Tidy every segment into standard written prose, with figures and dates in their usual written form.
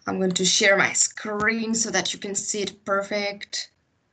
I'm going to share my screen so that you can see it perfect.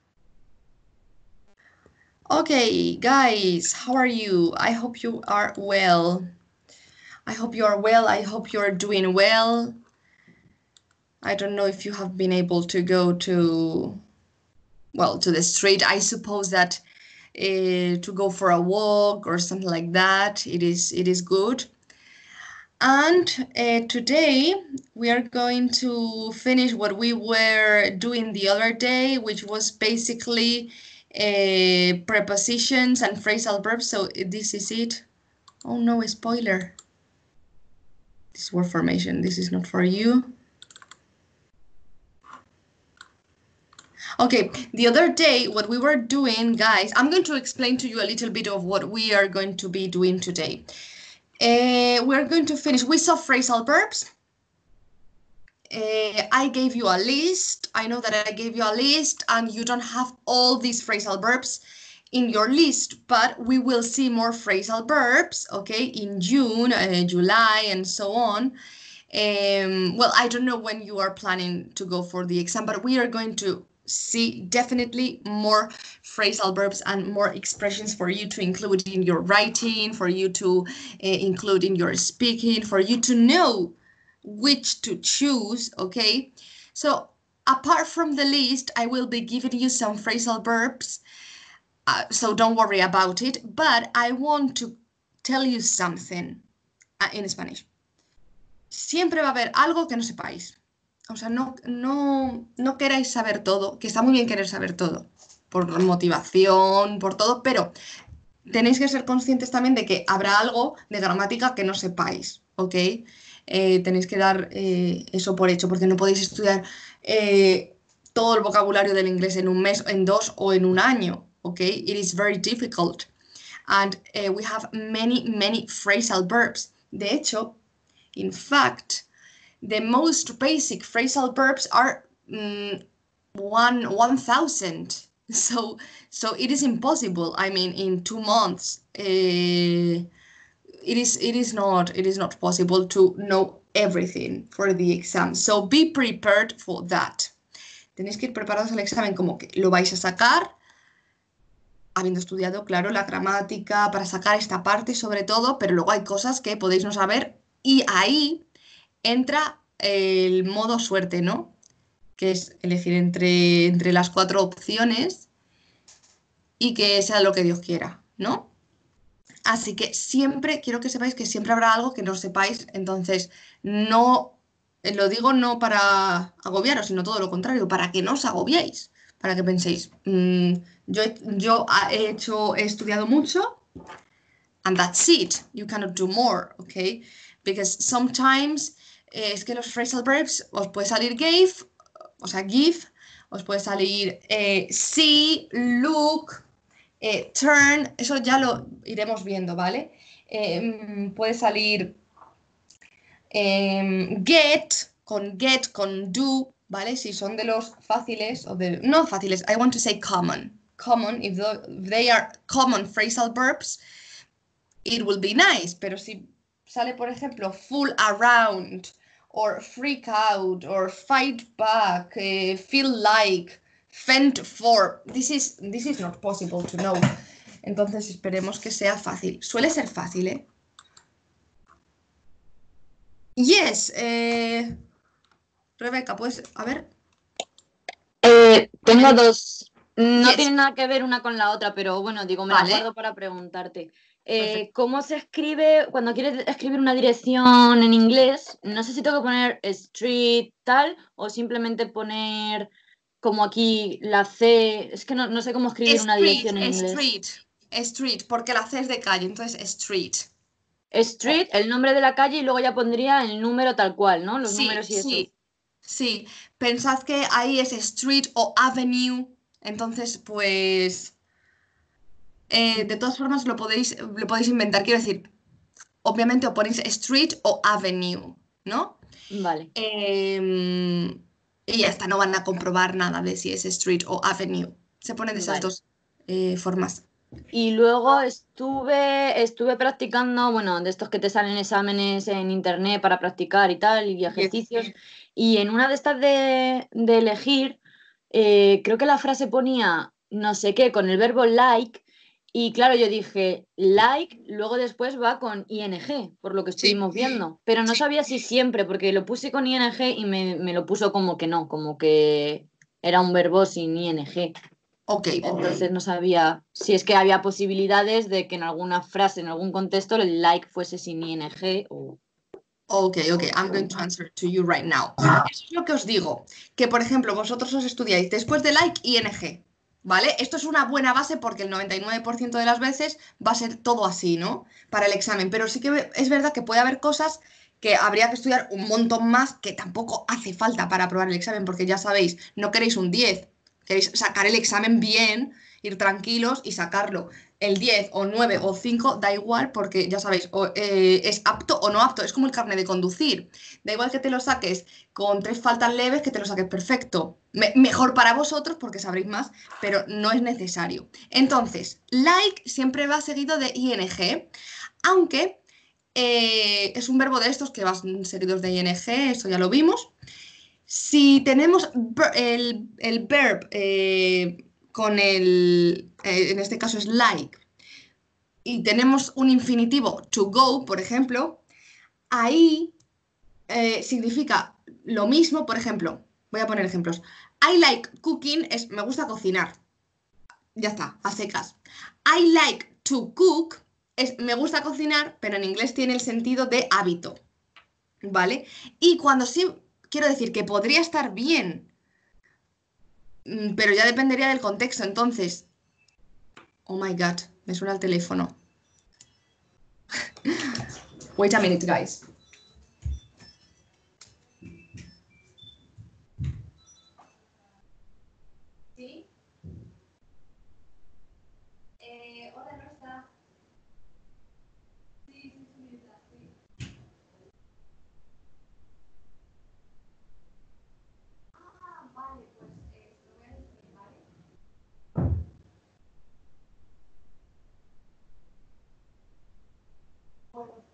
Okay, guys, how are you? I hope you are well. I hope you are well. I hope you are doing well. I don't know if you have been able to go to, well, to the street. I suppose that to go for a walk or something like that, it is good. And today we are going to finish what we were doing the other day, which was basically prepositions and phrasal verbs. So this is it. Oh no, spoiler. This word formation, this is not for you. Okay, the other day, what we were doing, guys, I'm going to explain to you a little bit of what we are going to be doing today. We're going to finish, we saw phrasal verbs. I gave you a list. I know that I gave you a list and you don't have all these phrasal verbs in your list, but we will see more phrasal verbs, okay, in June, July, and so on. Well, I don't know when you are planning to go for the exam, but we are going to see definitely more phrasal verbs and more expressions for you to include in your writing, for you to include in your speaking, for you to know which to choose, okay? So apart from the list, I will be giving you some phrasal verbs, so don't worry about it, but I want to tell you something in Spanish. Siempre va a haber algo que no sepáis. O sea, no queráis saber todo, que está muy bien querer saber todo, por motivación, por todo, pero tenéis que ser conscientes también de que habrá algo de gramática que no sepáis, ¿ok? Tenéis que dar eso por hecho, porque no podéis estudiar todo el vocabulario del inglés en un mes, en 2 o en un año, ¿ok? It is very difficult. And we have many phrasal verbs. De hecho, in fact, the most basic phrasal verbs are 1,000. So it is impossible. I mean, in 2 months, it is not possible to know everything for the exam. So be prepared for that. Tenéis que ir preparados al examen como que lo vais a sacar, habiendo estudiado, claro, la gramática, para sacar esta parte sobre todo, pero luego hay cosas que podéis no saber y ahí entra el modo suerte, ¿no? Que es elegir entre las 4 opciones y que sea lo que Dios quiera, ¿no? Así que siempre, quiero que sepáis que siempre habrá algo que no sepáis, entonces no, lo digo no para agobiaros, sino todo lo contrario, para que no os agobiéis, para que penséis, yo he estudiado mucho, and that's it, you cannot do more, okay? Because sometimes es que los phrasal verbs os puede salir gave, o sea, give, os puede salir see, look, turn, eso ya lo iremos viendo, ¿vale? Puede salir get, con do, ¿vale? Si son de los fáciles, o de, no fáciles, I want to say common. Common, if they are common phrasal verbs, it will be nice, pero si sale, por ejemplo, fool around, or freak out, or fight back, feel like, fend for, this is not possible to know. Entonces esperemos que sea fácil. Suele ser fácil, ¿eh? Yes, Rebeca, pues, a ver. Tengo dos. No Yes. tienen nada que ver una con la otra, pero bueno, digo, me Vale. la guardo para preguntarte. Perfecto. ¿Cómo se escribe cuando quieres escribir una dirección en inglés? No sé si tengo que poner street tal o simplemente poner como aquí la C. Es que no sé cómo escribir una dirección en inglés. Street, porque la C es de calle, entonces street. Street, el nombre de la calle y luego ya pondría el número tal cual, ¿no? Los números y eso. Sí. Pensad que ahí es street o avenue, entonces pues de todas formas lo podéis inventar. Quiero decir, obviamente o ponéis street o avenue, ¿no? Vale. Y ya está, no van a comprobar nada de si es street o avenue. Se ponen de esas dos formas. Y luego estuve practicando, bueno, de estos que te salen exámenes en internet para practicar y tal, y Yes. ejercicios. Y en una de estas de elegir, creo que la frase ponía no sé qué con el verbo like. Y claro, yo dije like, luego después va con ing, por lo que Sí, estuvimos viendo. Pero no sí. sabía si siempre, porque lo puse con ing y me lo puso como que no, como que era un verbo sin ing. Ok, Entonces no sabía si es que había posibilidades de que en alguna frase, en algún contexto, el like fuese sin ing o... ok, ok. I'm going to answer to you right now. Eso es lo que os digo. Que, por ejemplo, vosotros os estudiáis después de like, ing. ¿Vale? Esto es una buena base porque el 99% de las veces va a ser todo así, ¿no? Para el examen. Pero sí que es verdad que puede haber cosas que habría que estudiar un montón más que tampoco hace falta para aprobar el examen, porque ya sabéis, no queréis un 10, queréis sacar el examen bien, ir tranquilos y sacarlo. El 10 o 9 o 5 da igual porque ya sabéis, es apto o no apto, es como el carnet de conducir. Da igual que te lo saques con 3 faltas leves que te lo saques perfecto. Mejor para vosotros porque sabréis más, pero no es necesario. Entonces, like siempre va seguido de ing, aunque es un verbo de estos que van seguidos de ing, eso ya lo vimos. Si tenemos el verb con en este caso es like, y tenemos un infinitivo to go, por ejemplo, ahí significa lo mismo, por ejemplo, voy a poner ejemplos. I like cooking es me gusta cocinar. Ya está, a secas. I like to cook es me gusta cocinar, pero en inglés tiene el sentido de hábito, ¿vale? Y cuando sí quiero decir que podría estar bien, pero ya dependería del contexto. Entonces, oh my God, me suena el teléfono. Wait a minute, guys. ¿Sí? Hola, no está. Sí, sí, sí, está, sí. Ah, vale, pues lo voy a decir, ¿vale? Bueno,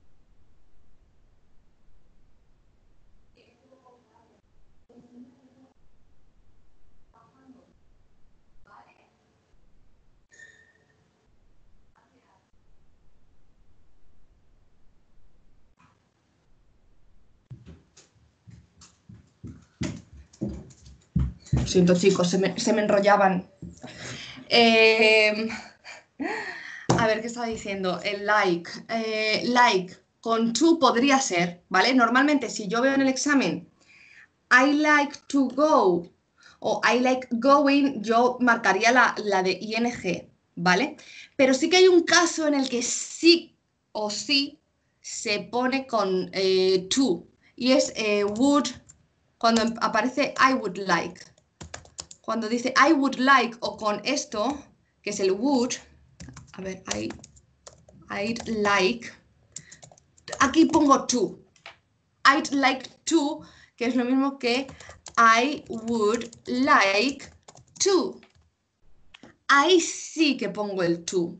lo siento, chicos, se me enrollaban. Eh, a ver, ¿qué estaba diciendo? El like. Like con to podría ser, ¿vale? Normalmente, si yo veo en el examen I like to go o I like going, yo marcaría la de ing, ¿vale? Pero sí que hay un caso en el que sí o sí se pone con to y es would cuando aparece I would like. Cuando dice I would like o con esto, que es el would, a ver, I'd like, aquí pongo to. I'd like to, que es lo mismo que I would like to. Ahí sí que pongo el to.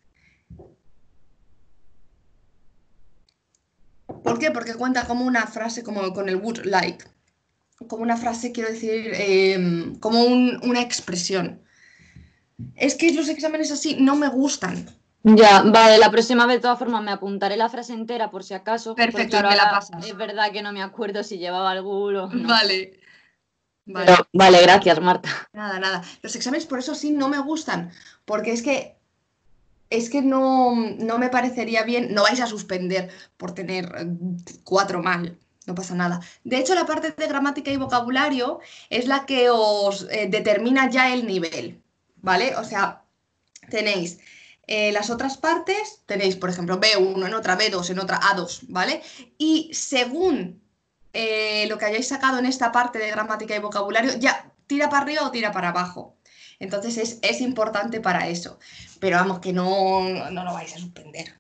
¿Por qué? Porque cuenta como una frase como con el would like. Como una frase, quiero decir, como una expresión. Es que los exámenes así no me gustan. Ya, vale, la próxima vez de todas formas me apuntaré la frase entera por si acaso, porque Perfecto, y claro, me la ahora pasas. es verdad que no me acuerdo si llevaba alguno o no. Vale, Pero vale. vale, gracias, Marta. Nada, nada. Los exámenes por eso sí no me gustan. Porque es que no me parecería bien, no vais a suspender por tener 4 mal, no pasa nada. De hecho, la parte de gramática y vocabulario es la que os determina ya el nivel, ¿vale? O sea, tenéis las otras partes, tenéis, por ejemplo, B1 en otra, B2 en otra, A2, ¿vale? Y según lo que hayáis sacado en esta parte de gramática y vocabulario, ya tira para arriba o tira para abajo. Entonces es importante para eso. Pero vamos, que no lo vais a suspender.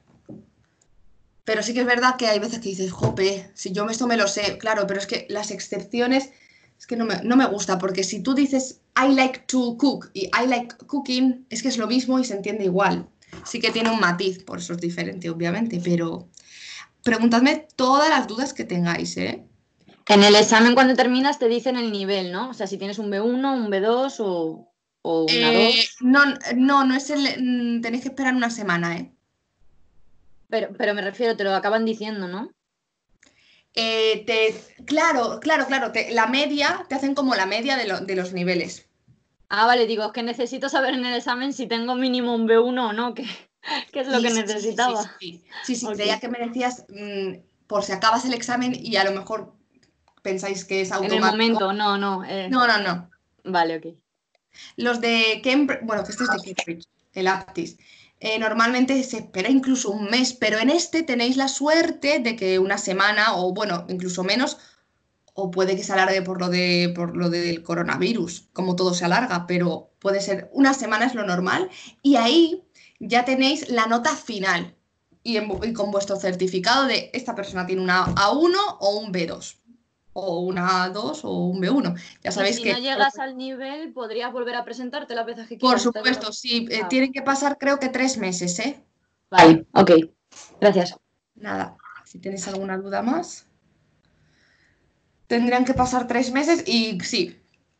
Pero sí que es verdad que hay veces que dices, jope, si yo esto me lo sé, claro, pero es que las excepciones Es que no me gusta, porque si tú dices I like to cook y I like cooking, es que es lo mismo y se entiende igual. Sí que tiene un matiz, por eso es diferente, obviamente, pero preguntadme todas las dudas que tengáis, ¿eh? En el examen cuando terminas te dicen el nivel, ¿no? O sea, si tienes un B1, un B2 o una 2. No, no es el. Tenéis que esperar una semana, ¿eh? Pero me refiero, te lo acaban diciendo, ¿no? Claro, la media, te hacen como la media de los niveles. Ah, vale, digo, es que necesito saber en el examen si tengo mínimo un B1 o no, que, que es lo Sí, que sí, sí, sí, sí, necesitaba. sí. Sí, sí, Ok. creía que me decías por si acabas el examen y a lo mejor pensáis que es En el automático. momento, no, no. No, no, no. Vale, ok. Los de Cambridge, bueno, que este es de Cambridge, el Aptis, normalmente se espera incluso un mes, pero en este tenéis la suerte de que una semana o bueno, incluso menos, o puede que se alargue por lo del coronavirus, como todo se alarga, pero puede ser una semana es lo normal y ahí ya tenéis la nota final y con vuestro certificado de esta persona tiene una A1 o un B2 o una A2 o un B1. Ya Y sabéis si no que llegas al nivel, podrías volver a presentarte las veces que por quieras. ¿Te supuesto, verdad? sí, Ah, tienen que pasar creo que 3 meses, ¿eh? vale, ok. Gracias. Nada, si tenéis alguna duda más, tendrían que pasar 3 meses y sí,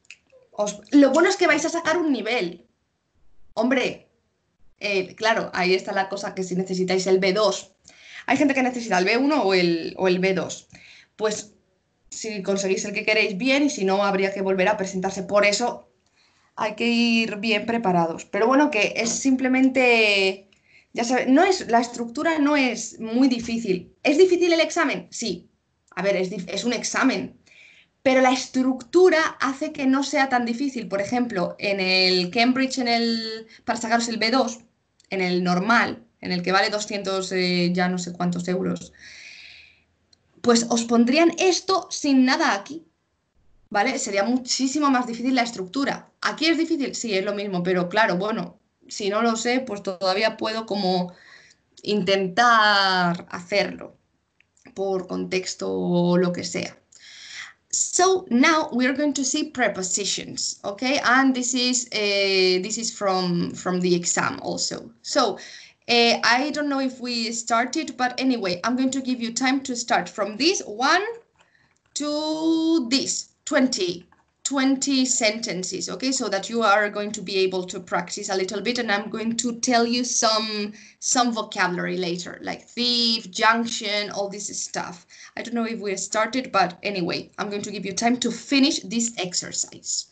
lo bueno es que vais a sacar un nivel. Hombre, claro, ahí está la cosa que si necesitáis el B2, hay gente que necesita el B1 o el B2. Pues si conseguís el que queréis bien y si no, habría que volver a presentarse. Por eso hay que ir bien preparados. Pero bueno, que es simplemente, ya sabes, la estructura no es muy difícil. ¿Es difícil el examen? Sí. A ver, es un examen. Pero la estructura hace que no sea tan difícil. Por ejemplo, en el Cambridge, para sacaros el B2, en el normal, en el que vale 200, ya no sé cuántos euros, pues os pondrían esto sin nada aquí. ¿Vale? Sería muchísimo más difícil la estructura. ¿Aquí es difícil? Sí, es lo mismo, pero claro, bueno, si no lo sé, pues todavía puedo como intentar hacerlo por contexto o lo que sea. So now we're going to see prepositions, okay? And this is from the exam also. So I don't know if we started, but anyway, I'm going to give you time to start from this one to this 20 sentences, okay, so that you are going to be able to practice a little bit, and I'm going to tell you some vocabulary later, like thief, junction, all this stuff. I don't know if we started, but anyway, I'm going to give you time to finish this exercise.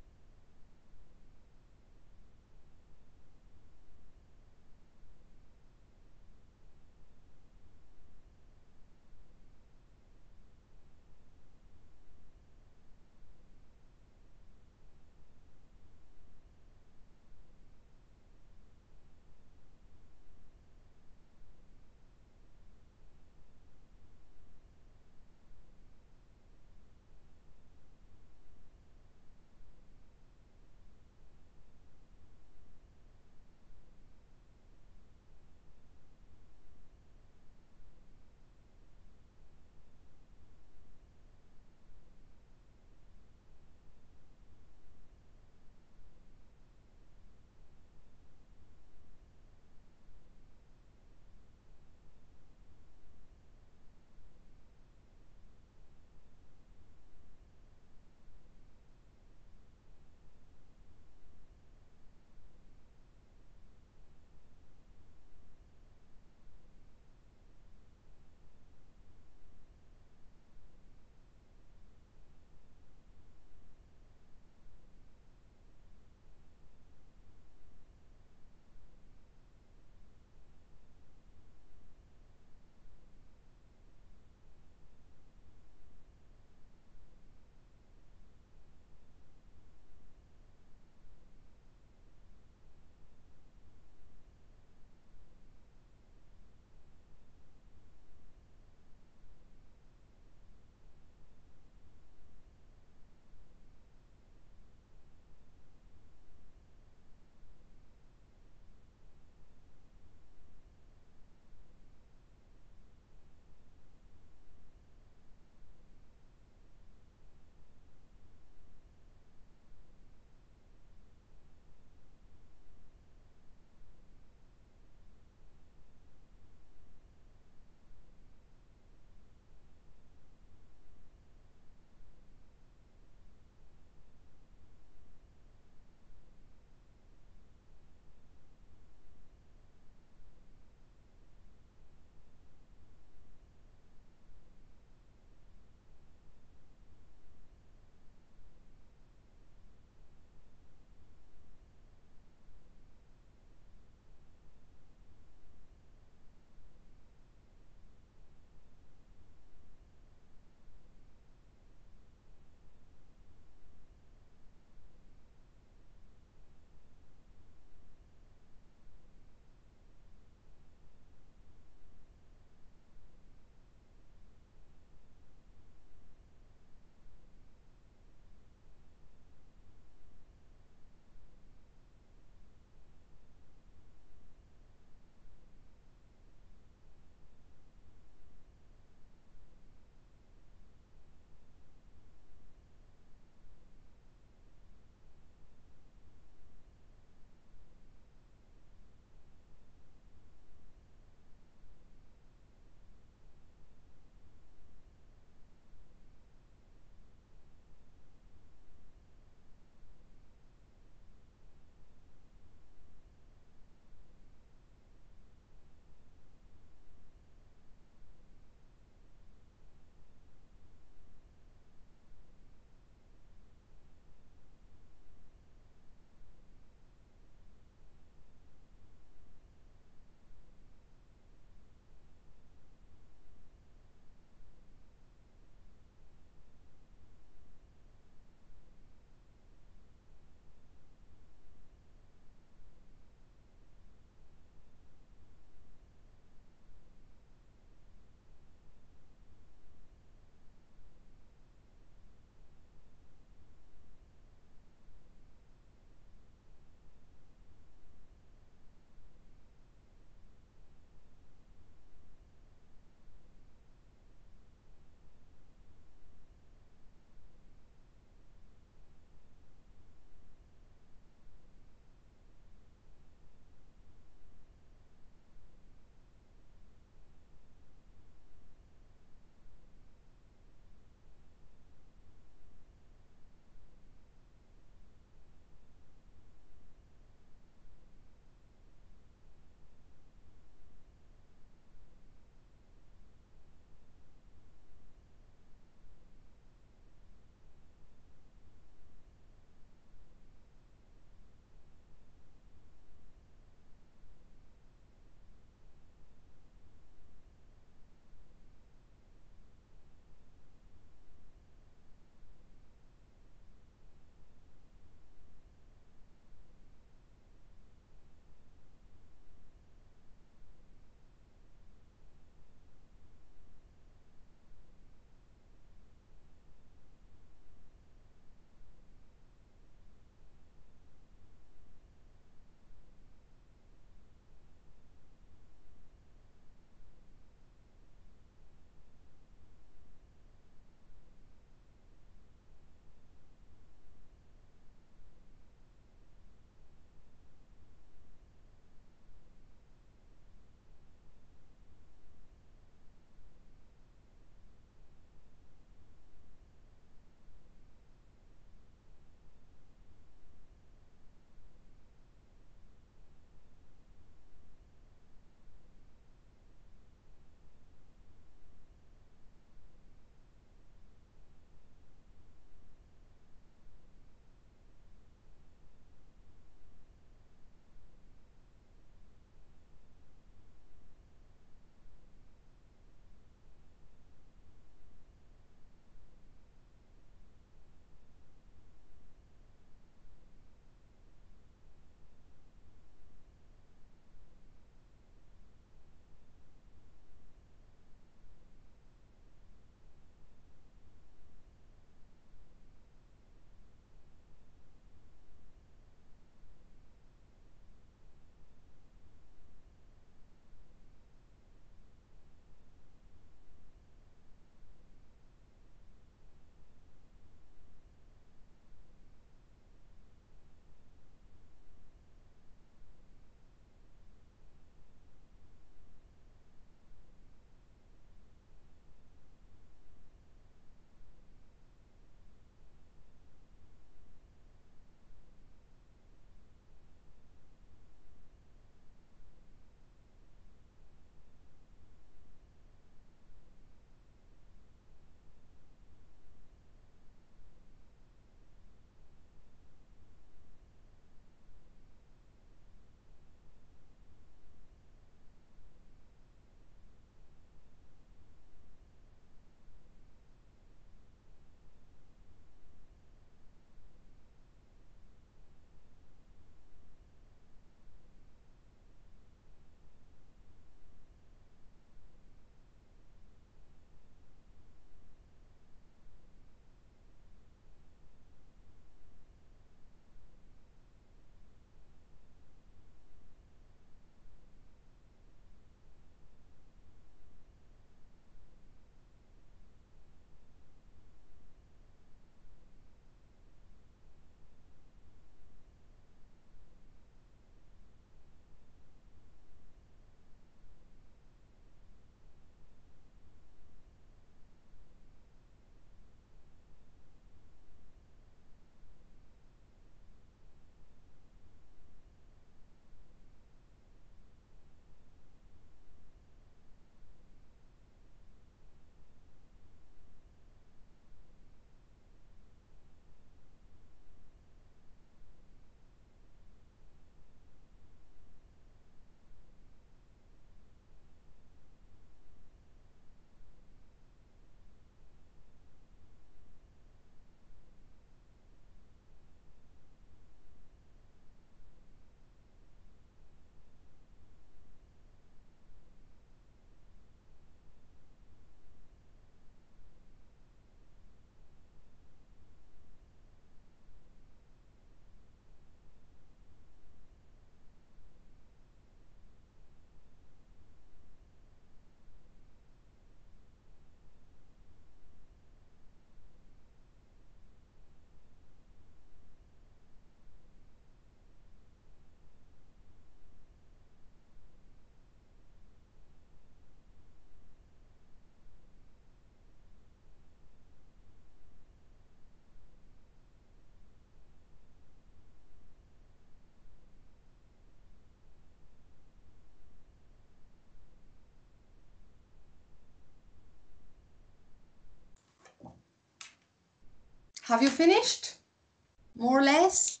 Have you finished? More or less?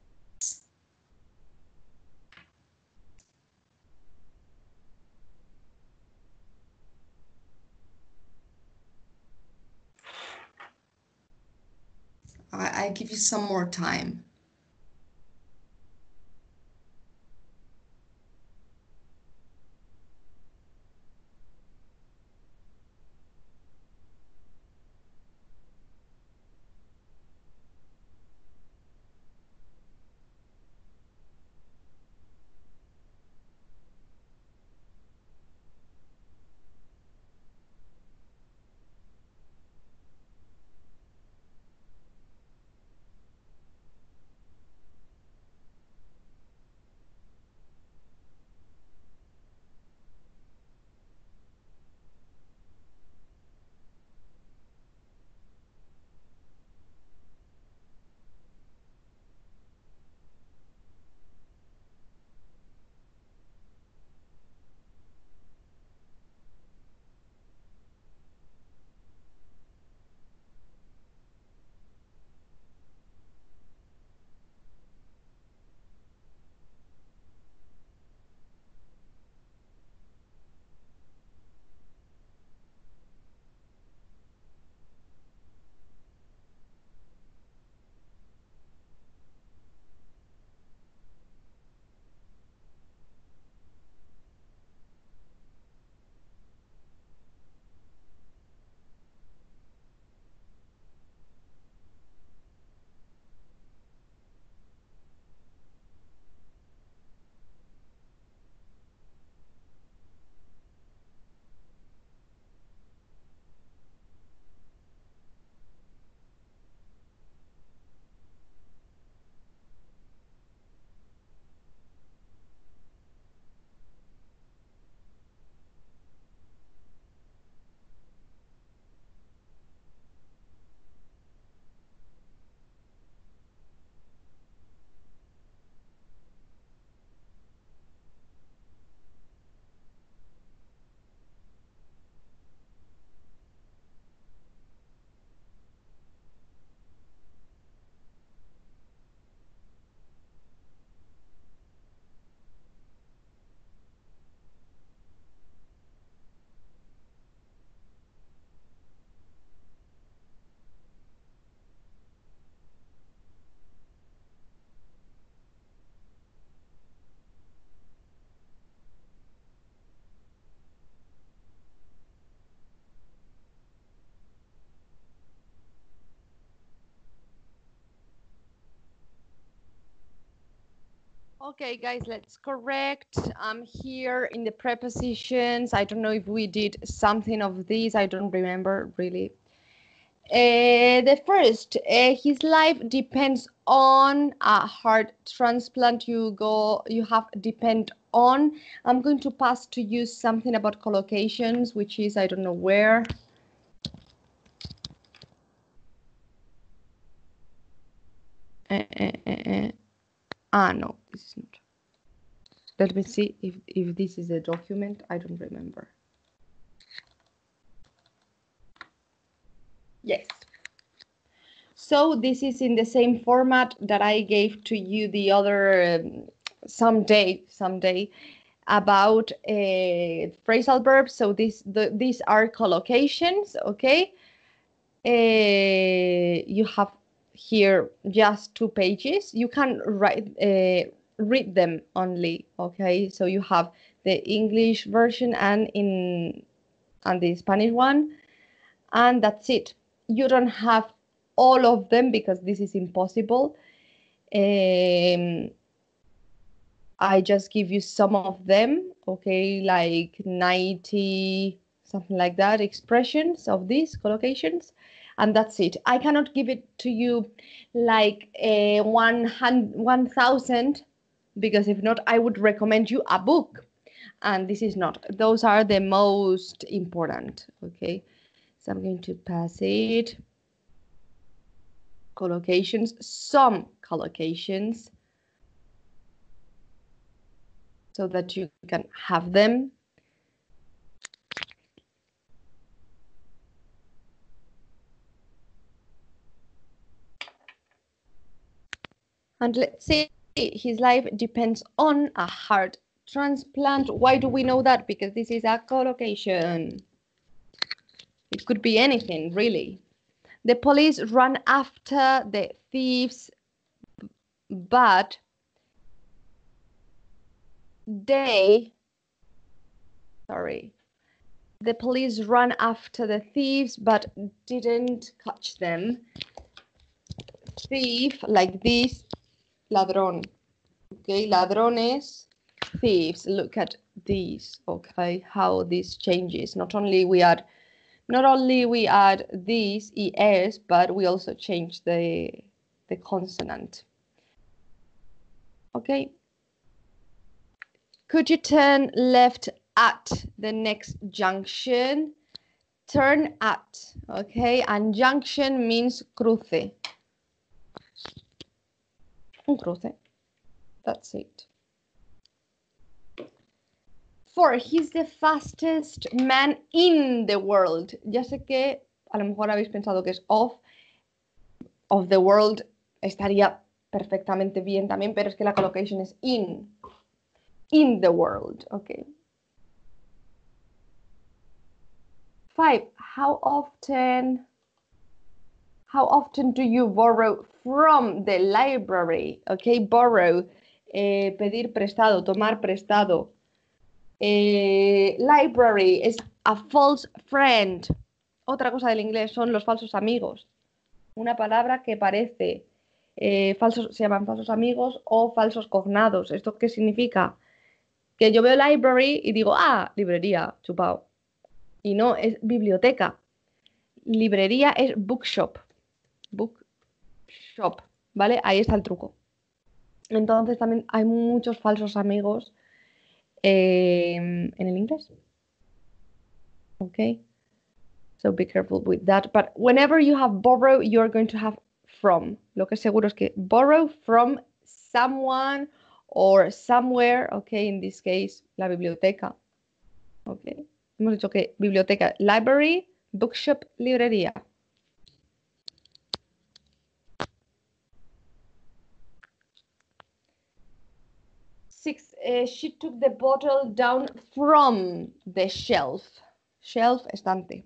I give you some more time. Okay, guys, let's correct. I'm here in the prepositions. I don't know if we did something of these. I don't remember really. The first, his life depends on a heart transplant. You have depend on. I'm going to pass to you something about collocations, which is, I don't know where. No, this is not. Let me see if this is a document. I don't remember. Yes. So this is in the same format that I gave to you the other someday about phrasal verbs. So these are collocations, okay? You have here just 2 pages. You can read them only, okay? So you have the English version and the Spanish one, and that's it. You don't have all of them because this is impossible. I just give you some of them, okay, like 90, something like that, expressions of these collocations, and that's it. I cannot give it to you like 1,000, because if not, I would recommend you a book, and this is not. Those are the most important, okay? So I'm going to pass it. Collocations, some collocations, so that you can have them. And let's say his life depends on a heart transplant. Why do we know that? Because this is a collocation. It could be anything, really. The police run after the thieves, but the police run after the thieves, but didn't catch them. Thief, like this, ladrón. Okay, ladrones, thieves. Look at these. Okay, how this changes. Not only we add these es, but we also change the consonant. Okay. Could you turn left at the next junction? Turn at, okay? And junction means cruce. Un cruce. That's it. 4. He's the fastest man in the world. Ya sé que a lo mejor habéis pensado que es of the world estaría perfectamente bien también, pero es que la collocation es in the world, okay. 5. How often do you borrow from the library? Okay, borrow, pedir prestado, tomar prestado. Library es a false friend. Otra cosa del inglés son los falsos amigos. Una palabra que parece falsos, se llaman falsos amigos o falsos cognados. ¿Esto qué significa? Que yo veo library y digo, ah, librería, chupao. Y no, es biblioteca. Librería es bookshop. Bookshop, ¿vale? Ahí está el truco. Entonces también hay muchos falsos amigos en el inglés. Okay, so be careful with that. But whenever you have borrow, you're going to have from. Lo que seguro es que borrow from someone or somewhere. Okay, in this case, la biblioteca. Okay, hemos dicho que biblioteca, library, bookshop, librería. She took the bottle down from the shelf. Shelf, estante.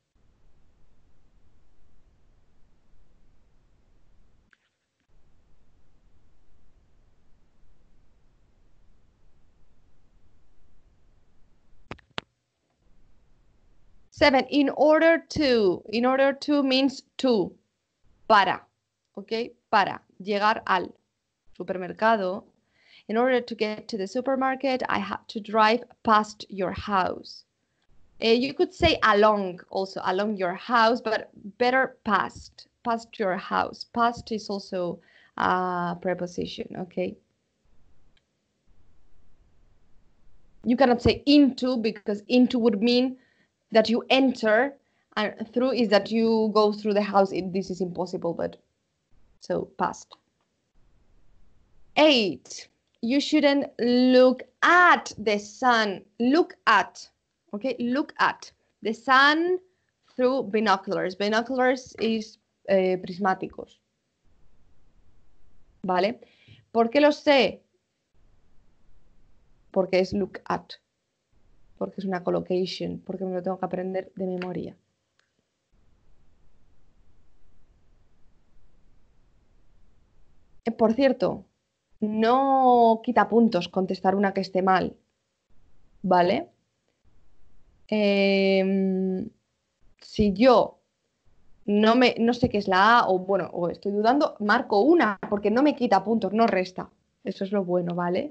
Seven, in order to means to, para, okay, para llegar al supermercado. In order to get to the supermarket, I had to drive past your house. You could say along also, along your house, but better past your house. Past is also a preposition, okay? You cannot say into, because into would mean that you enter, and through is that you go through the house. This is impossible, but so past. 8. You shouldn't look at the sun. Look at, okay? Look at the sun through binoculars. Binoculars is prismáticos. ¿Vale? ¿Por qué lo sé? Porque es look at. Porque es una collocation. Porque me lo tengo que aprender de memoria. Por cierto, no quita puntos contestar una que esté mal, ¿vale? Si yo no sé qué es la A, o bueno, o estoy dudando, marco una, porque no me quita puntos, no resta. Eso es lo bueno, ¿vale?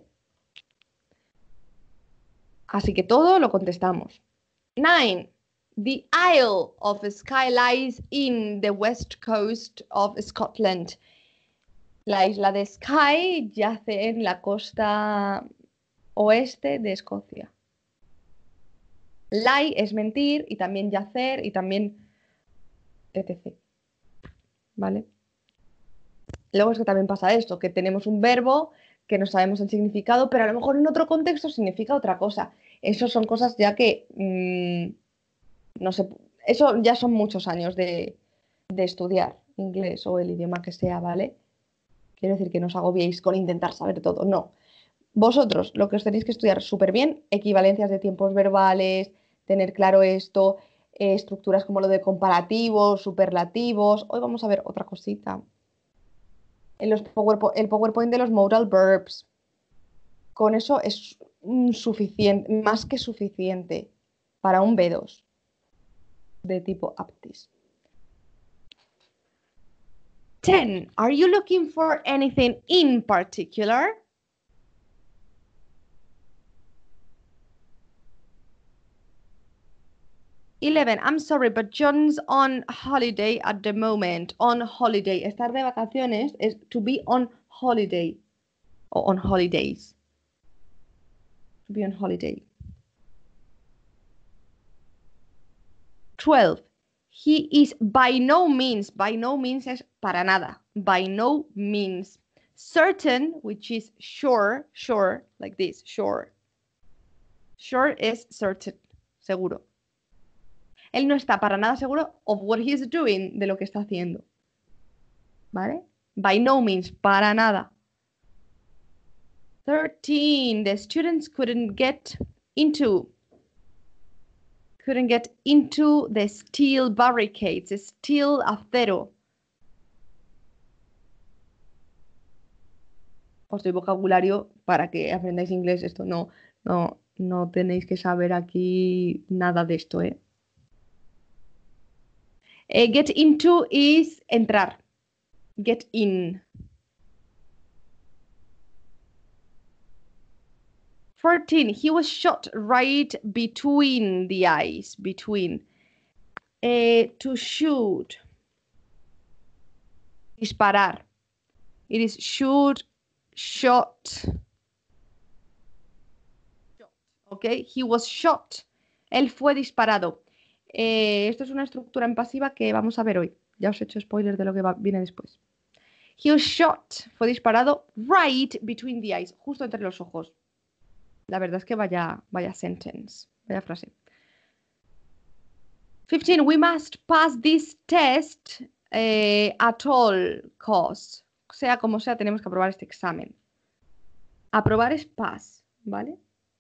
Así que todo lo contestamos. 9. The Isle of Skye lies in the west coast of Scotland. La isla de Skye yace en la costa oeste de Escocia. Lie es mentir y también yacer y también etc. ¿Vale? Luego es que también pasa esto, que tenemos un verbo que no sabemos el significado, pero a lo mejor en otro contexto significa otra cosa. Eso son cosas ya que no sé, eso ya son muchos años de estudiar inglés o el idioma que sea, ¿vale? Quiero decir que no os agobiéis con intentar saber todo, no. Vosotros lo que os tenéis que estudiar súper bien, equivalencias de tiempos verbales, tener claro esto, estructuras como lo de comparativos, superlativos. Hoy vamos a ver otra cosita. El PowerPoint de los modal verbs. Con eso es suficiente, más que suficiente para un B2 de tipo aptis. 10. Are you looking for anything in particular? 11. I'm sorry, but John's on holiday at the moment. On holiday. Estar de vacaciones es to be on holiday. O on holidays. To be on holiday. 12. He is by no means es para nada. By no means. Certain, which is sure, like this, sure. Sure is certain, seguro. Él no está para nada seguro of what he is doing, de lo que está haciendo. ¿Vale? By no means, para nada. 13. The students couldn't get into the steel barricades. Steel, acero. Os doy vocabulario para que aprendáis inglés. Esto no tenéis que saber aquí nada de esto, ¿eh? Get into is entrar. Get in. 14. He was shot right between the eyes. Between. To shoot. Disparar. It is shoot, shot. Okay. He was shot. Él fue disparado. Esto es una estructura en pasiva que vamos a ver hoy. Ya os he hecho spoiler de lo que viene después. He was shot. Fue disparado right between the eyes. Justo entre los ojos. La verdad es que vaya sentence. Vaya frase. 15. We must pass this test at all costs. Sea como sea, tenemos que aprobar este examen. Aprobar es pass, ¿vale?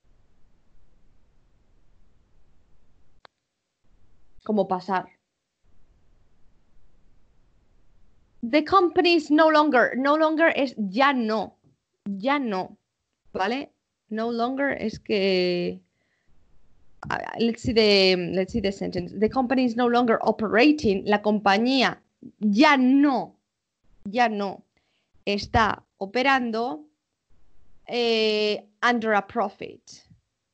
Como pasar. The company is no longer. No longer es ya no. Ya no. ¿Vale? No longer es que... let's see the sentence. The company is no longer operating. La compañía ya no está operando under a profit.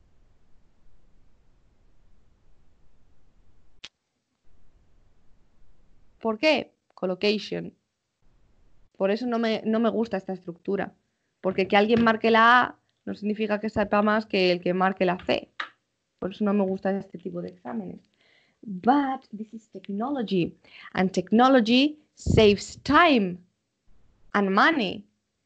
¿Por qué? Collocation. Por eso no me gusta esta estructura. Porque que alguien marque la A no significa que sepa más que el que marque la C. Por eso no me gusta este tipo de exámenes. But this is technology. And technology saves time and money.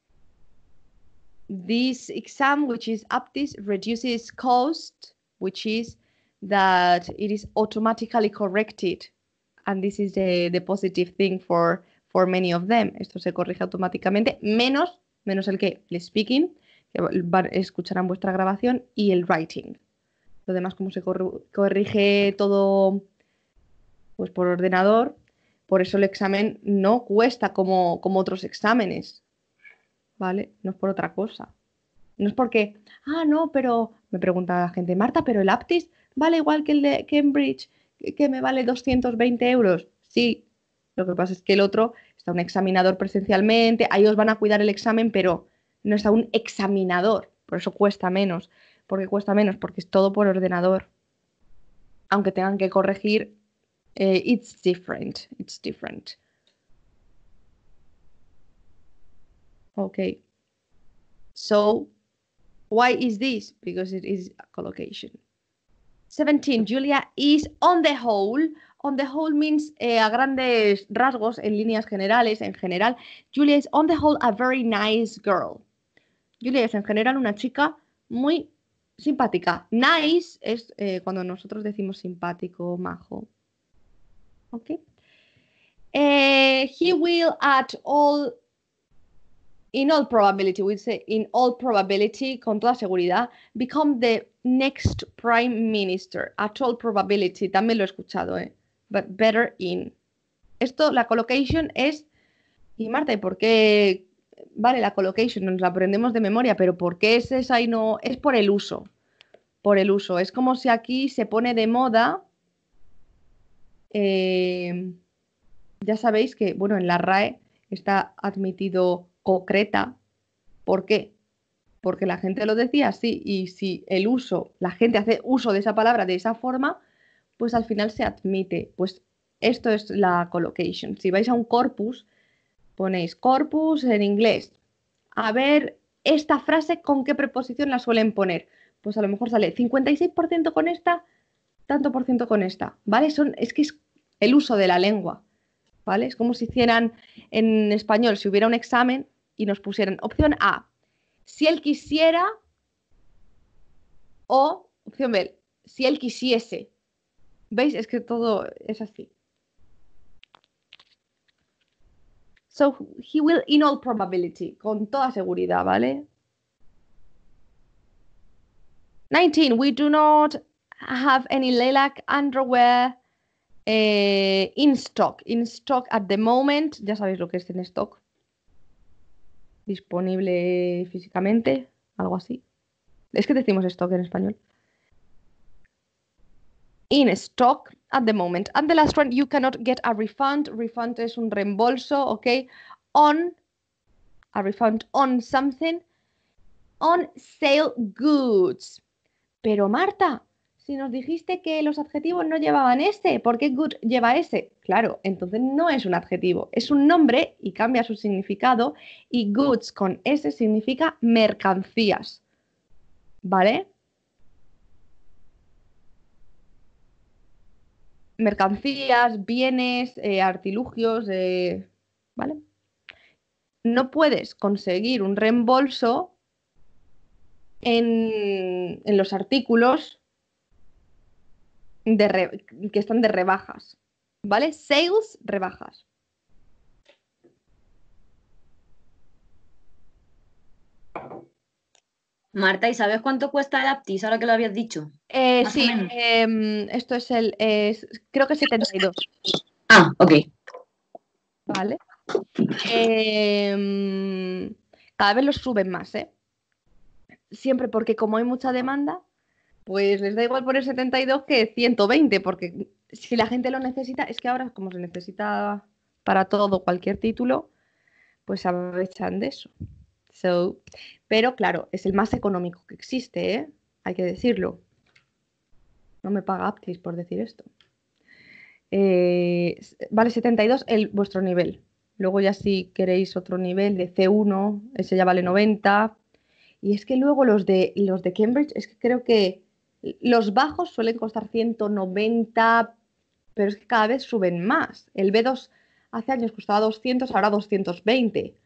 This exam, which is aptis, reduces cost, which is that it is automatically corrected. And this is the positive thing for many of them. Esto se corrige automáticamente, menos el que el speaking, que escucharán vuestra grabación, y el writing. Lo demás, como se corrige todo pues por ordenador, por eso el examen no cuesta como otros exámenes, ¿vale? No es por otra cosa. No es porque, no, pero me pregunta la gente, Marta, pero el aptis vale igual que el de Cambridge, que me vale 220 euros. Sí, lo que pasa es que el otro está un examinador presencialmente, ahí os van a cuidar el examen, pero no está un examinador, por eso cuesta menos. ¿Por qué cuesta menos? Porque es todo por ordenador. Aunque tengan que corregir, it's different. Okay. So, why is this? Because it is a collocation. 17. Julia is on the whole. On the whole means a grandes rasgos, en líneas generales, en general. Julia is on the whole a very nice girl. Julia es en general una chica muy simpática. Nice es cuando nosotros decimos simpático, majo. ¿Ok? He will at all in all probability, we say in all probability, con toda seguridad, become the next prime minister. At all probability, también lo he escuchado, but better in. Esto, la collocation es... Y Marta, ¿y por qué? Vale, la collocation nos la aprendemos de memoria, pero ¿por qué es esa y no? Es por el uso. Por el uso. Es como si aquí se pone de moda. Ya sabéis que, bueno, en la RAE está admitido concreta. ¿Por qué? Porque la gente lo decía así, y si el uso, la gente hace uso de esa palabra de esa forma, pues al final se admite. Pues esto es la collocation. Si vais a un corpus, ponéis corpus en inglés. A ver, esta frase, ¿con qué preposición la suelen poner? Pues a lo mejor sale 56% con esta, tanto por ciento con esta, ¿vale? Es que es el uso de la lengua, ¿vale? Es como si hicieran en español, si hubiera un examen y nos pusieran opción A, si él quisiera, o opción B, si él quisiese. ¿Veis? Es que todo es así. So, he will in all probability, con toda seguridad, ¿vale? 19, we do not have any lilac underwear in stock. In stock at the moment, ya sabéis lo que es en stock. Disponible físicamente, algo así. Es que decimos stock en español. In stock at the moment. And the last one, you cannot get a refund. Refund es un reembolso, ¿ok? A refund on something. On sale goods. Pero Marta, si nos dijiste que los adjetivos no llevaban ese, ¿por qué good lleva ese? Claro, entonces no es un adjetivo, es un nombre y cambia su significado, y goods con ese significa mercancías, ¿vale? Mercancías, bienes, artilugios, ¿vale? No puedes conseguir un reembolso en los artículos que están de rebajas, ¿vale? Sales, rebajas. Marta, ¿y sabes cuánto cuesta el Aptis ahora que lo habías dicho? Más o Sí, menos. esto es creo que 72, Ah, ok. ¿vale? Cada vez los suben más, ¿eh? Siempre porque como hay mucha demanda, pues les da igual poner 72 que 120, porque si la gente lo necesita, es que ahora como se necesita para todo, cualquier título, pues aprovechan de eso. Pero claro, es el más económico que existe, ¿eh? Hay que decirlo. No me paga Aptis por decir esto. Vale 72 vuestro nivel. Luego ya si queréis otro nivel de C1, ese ya vale 90. Y es que luego los de Cambridge, es que creo que los bajos suelen costar 190, pero es que cada vez suben más. El B2 hace años costaba 200, ahora 220.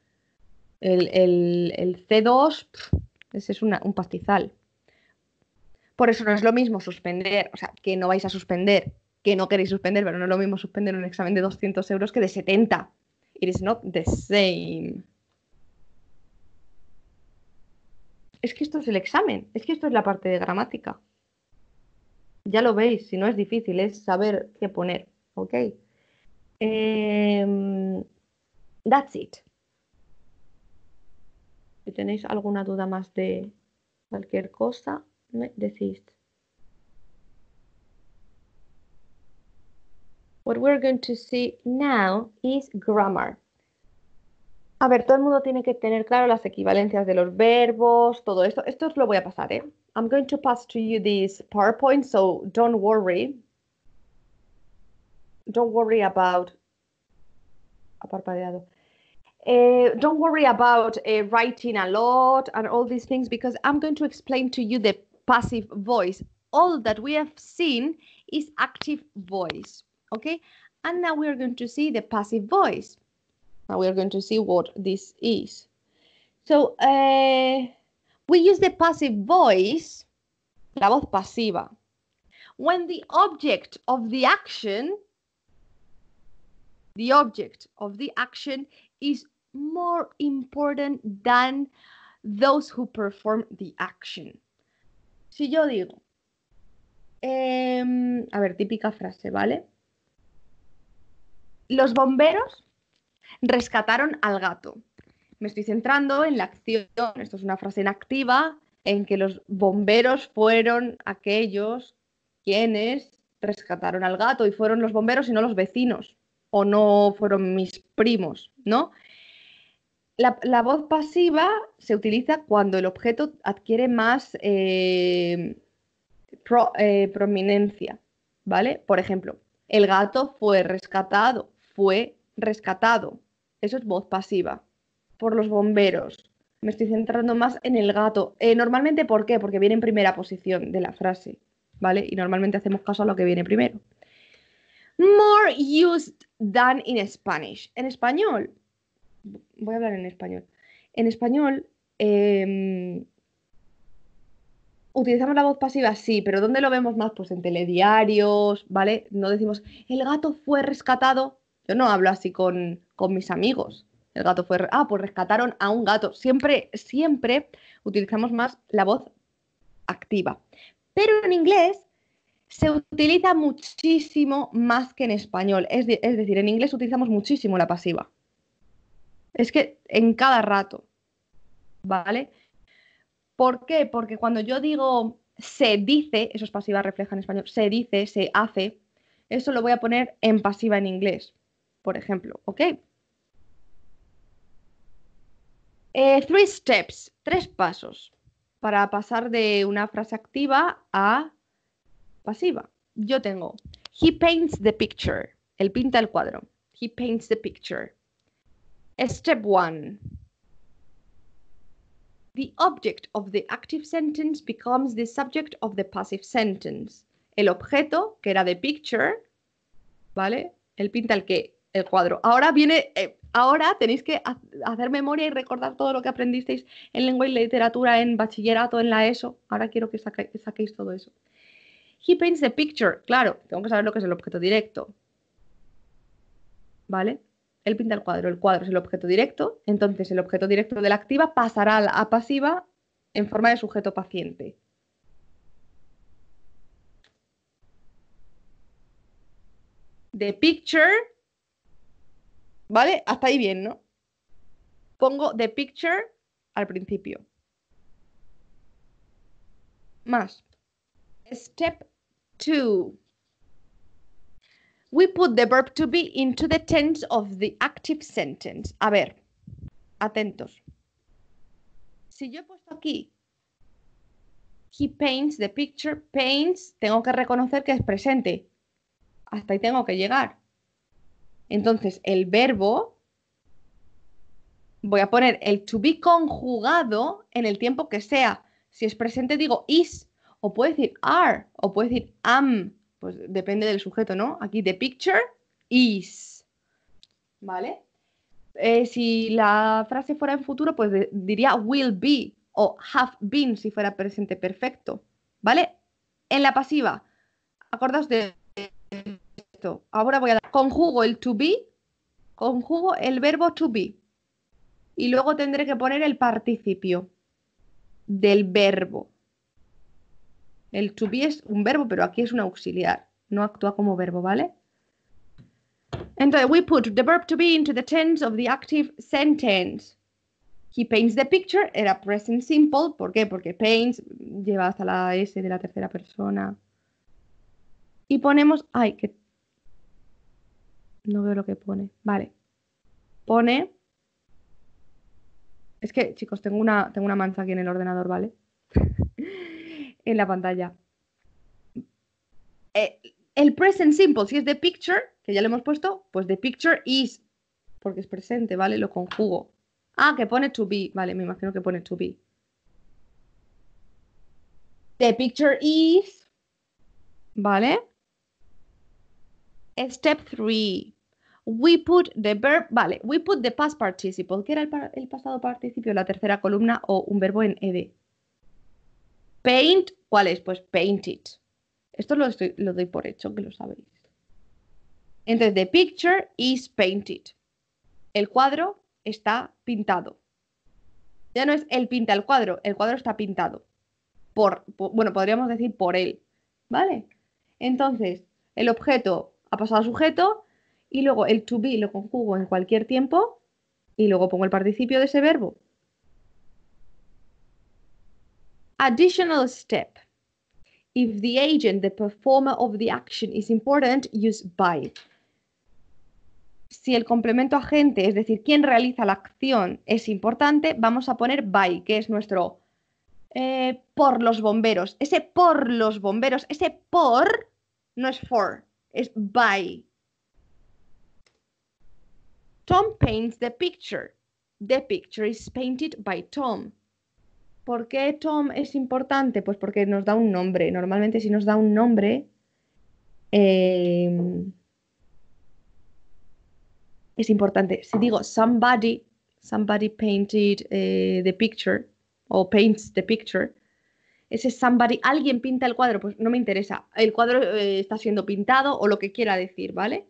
El C2, ese es un pastizal. Por eso no es lo mismo suspender, o sea, que no vais a suspender, que no queréis suspender, pero no es lo mismo suspender un examen de 200 euros que de 70. It is not the same. Es que esto es el examen, es que esto es la parte de gramática. Ya lo veis, si no es difícil, es saber qué poner, ¿ok? That's it. Si tenéis alguna duda más de cualquier cosa, me decís. What we're going to see now is grammar. A ver, todo el mundo tiene que tener claro las equivalencias de los verbos, todo esto. Esto os lo voy a pasar, ¿eh? I'm going to pass to you this PowerPoint, so don't worry. Don't worry about... Aparpadeado. Don't worry about writing a lot and all these things, because I'm going to explain to you the passive voice. All that we have seen is active voice, okay? And now we are going to see the passive voice. Now we are going to see what this is. So, we use the passive voice, la voz pasiva, when the object of the action is more important than those who perform the action. Si yo digo, a ver, típica frase, ¿vale? Los bomberos rescataron al gato. Me estoy centrando en la acción, esto es una frase en activa, en que los bomberos fueron aquellos quienes rescataron al gato y fueron los bomberos y no los vecinos, o no fueron mis primos, ¿no? La voz pasiva se utiliza cuando el objeto adquiere más prominencia, ¿vale? Por ejemplo, el gato fue rescatado, Eso es voz pasiva. Por los bomberos. Me estoy centrando más en el gato. Normalmente, ¿por qué? Porque viene en primera posición de la frase, ¿vale? Y normalmente hacemos caso a lo que viene primero. More used than in Spanish. En español, voy a hablar en español. En español, utilizamos la voz pasiva, sí, pero ¿dónde lo vemos más? Pues en telediarios, ¿vale? No decimos, el gato fue rescatado. Yo no hablo así con mis amigos. El gato fue... pues rescataron a un gato. Siempre utilizamos más la voz activa. Pero en inglés se utiliza muchísimo más que en español. Es decir, en inglés utilizamos muchísimo la pasiva. Es que en cada rato, ¿vale? ¿Por qué? Porque cuando yo digo se dice, eso es pasiva refleja en español, se dice, se hace, eso lo voy a poner en pasiva en inglés, por ejemplo, ¿ok? 3 steps, 3 pasos para pasar de una frase activa a pasiva. Yo tengo, he paints the picture, él pinta el cuadro. He paints the picture. Step 1. The object of the active sentence becomes the subject of the passive sentence. El objeto, que era the picture, ¿vale? Él pinta el qué, el cuadro. Ahora tenéis que hacer memoria y recordar todo lo que aprendisteis en lengua y literatura, en bachillerato, en la ESO. Ahora quiero que saquéis todo eso. He paints the picture. Claro, tengo que saber lo que es el objeto directo. ¿Vale? Él pinta el cuadro es el objeto directo, entonces el objeto directo de la activa pasará a pasiva en forma de sujeto paciente. The picture, ¿vale? Hasta ahí bien, ¿no? Pongo the picture al principio. Más. Step 2. We put the verb to be into the tense of the active sentence. A ver, atentos. Si yo he puesto aquí, he paints the picture, paints, tengo que reconocer que es presente. Hasta ahí tengo que llegar. Entonces, el verbo, voy a poner el to be conjugado en el tiempo que sea. Si es presente digo is, o puedo decir are, o puedo decir am. Pues depende del sujeto, ¿no? Aquí the picture is. ¿Vale? Si la frase fuera en futuro, pues diría will be o have been si fuera presente perfecto. ¿Vale? En la pasiva, acordaos de esto. Ahora voy a dar, conjugo el to be, conjugo el verbo to be. Y luego tendré que poner el participio del verbo. El to be es un verbo, pero aquí es un auxiliar. No actúa como verbo, ¿vale? Entonces, we put the verb to be into the tense of the active sentence. He paints the picture, era present simple. ¿Por qué? Porque paints lleva hasta la S de la tercera persona. Y ponemos... Ay, que... No veo lo que pone. Vale. Pone... Es que, chicos, tengo una mancha aquí en el ordenador, ¿vale? En la pantalla. El present simple, si es the picture, que ya le hemos puesto, pues the picture is, porque es presente, ¿vale? Lo conjugo. Ah, que pone to be, vale, me imagino que pone to be. The picture is, ¿vale? Step 3. We put the verb, vale, we put the past participle, que era el pasado participio, la tercera columna o un verbo en ed. Paint, ¿cuál es? Pues painted. Esto lo doy por hecho, que lo sabéis. Entonces, the picture is painted. El cuadro está pintado. Ya no es él pinta el cuadro está pintado. Bueno, podríamos decir por él, ¿vale? Entonces, el objeto ha pasado a sujeto y luego el to be lo conjugo en cualquier tiempo y luego pongo el participio de ese verbo. Additional step. If the agent, the performer of the action is important, use by. Si el complemento agente, es decir, quien realiza la acción, es importante, vamos a poner by, que es nuestro por los bomberos. Ese por los bomberos, ese por no es for, es by. Tom paints the picture. The picture is painted by Tom. ¿Por qué Tom es importante? Pues porque nos da un nombre. Normalmente si nos da un nombre, es importante. Si digo somebody painted the picture o paints the picture, ese somebody, alguien pinta el cuadro, pues no me interesa. El cuadro está siendo pintado o lo que quiera decir, ¿vale?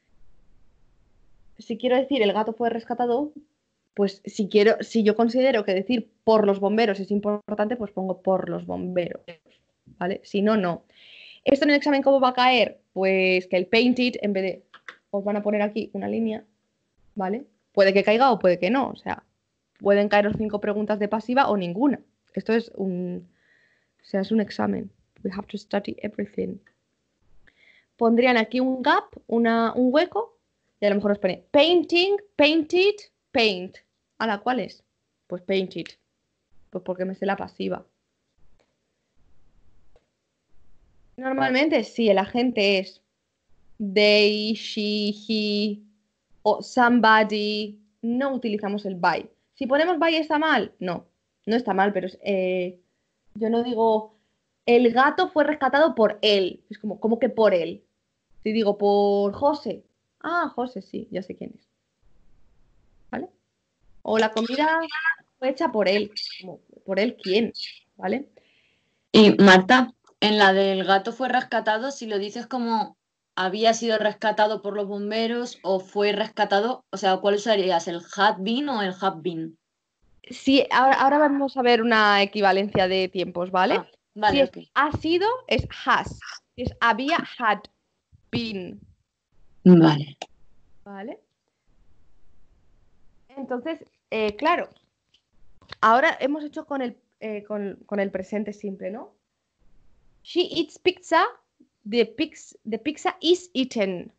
Si quiero decir el gato fue rescatado, pues si yo considero que decir por los bomberos es importante, pues pongo por los bomberos, ¿vale? Si no, no. ¿Esto en el examen cómo va a caer? Pues que el painted, en vez de, os van a poner aquí una línea, ¿vale? Puede que caiga o puede que no, o sea, pueden caeros 5 preguntas de pasiva o ninguna. Esto es es un examen. We have to study everything. Pondrían aquí un gap, un hueco, y a lo mejor os pone painting, painted, paint. ¿A la cuál es? Pues painted. Pues porque me sé la pasiva. Normalmente, si el agente es they, she, he o somebody, no utilizamos el by. Si ponemos by está mal, no está mal, pero yo no digo el gato fue rescatado por él. Es como que por él. Si digo por José, José, sí, ya sé quién es. ¿Vale? O la comida fue hecha por él. ¿Por él quién? ¿Vale? Y Marta, en la del gato fue rescatado, si lo dices como había sido rescatado por los bomberos o fue rescatado, o sea, ¿cuál usarías? ¿El had been o el have been? Sí, ahora vamos a ver una equivalencia de tiempos, ¿vale? Ah, vale, Si es ok. ha sido, es has. Si es había, had been. Vale. ¿Vale? Entonces, claro, ahora hemos hecho con con el presente simple, ¿no? She eats pizza. The pizza is eaten.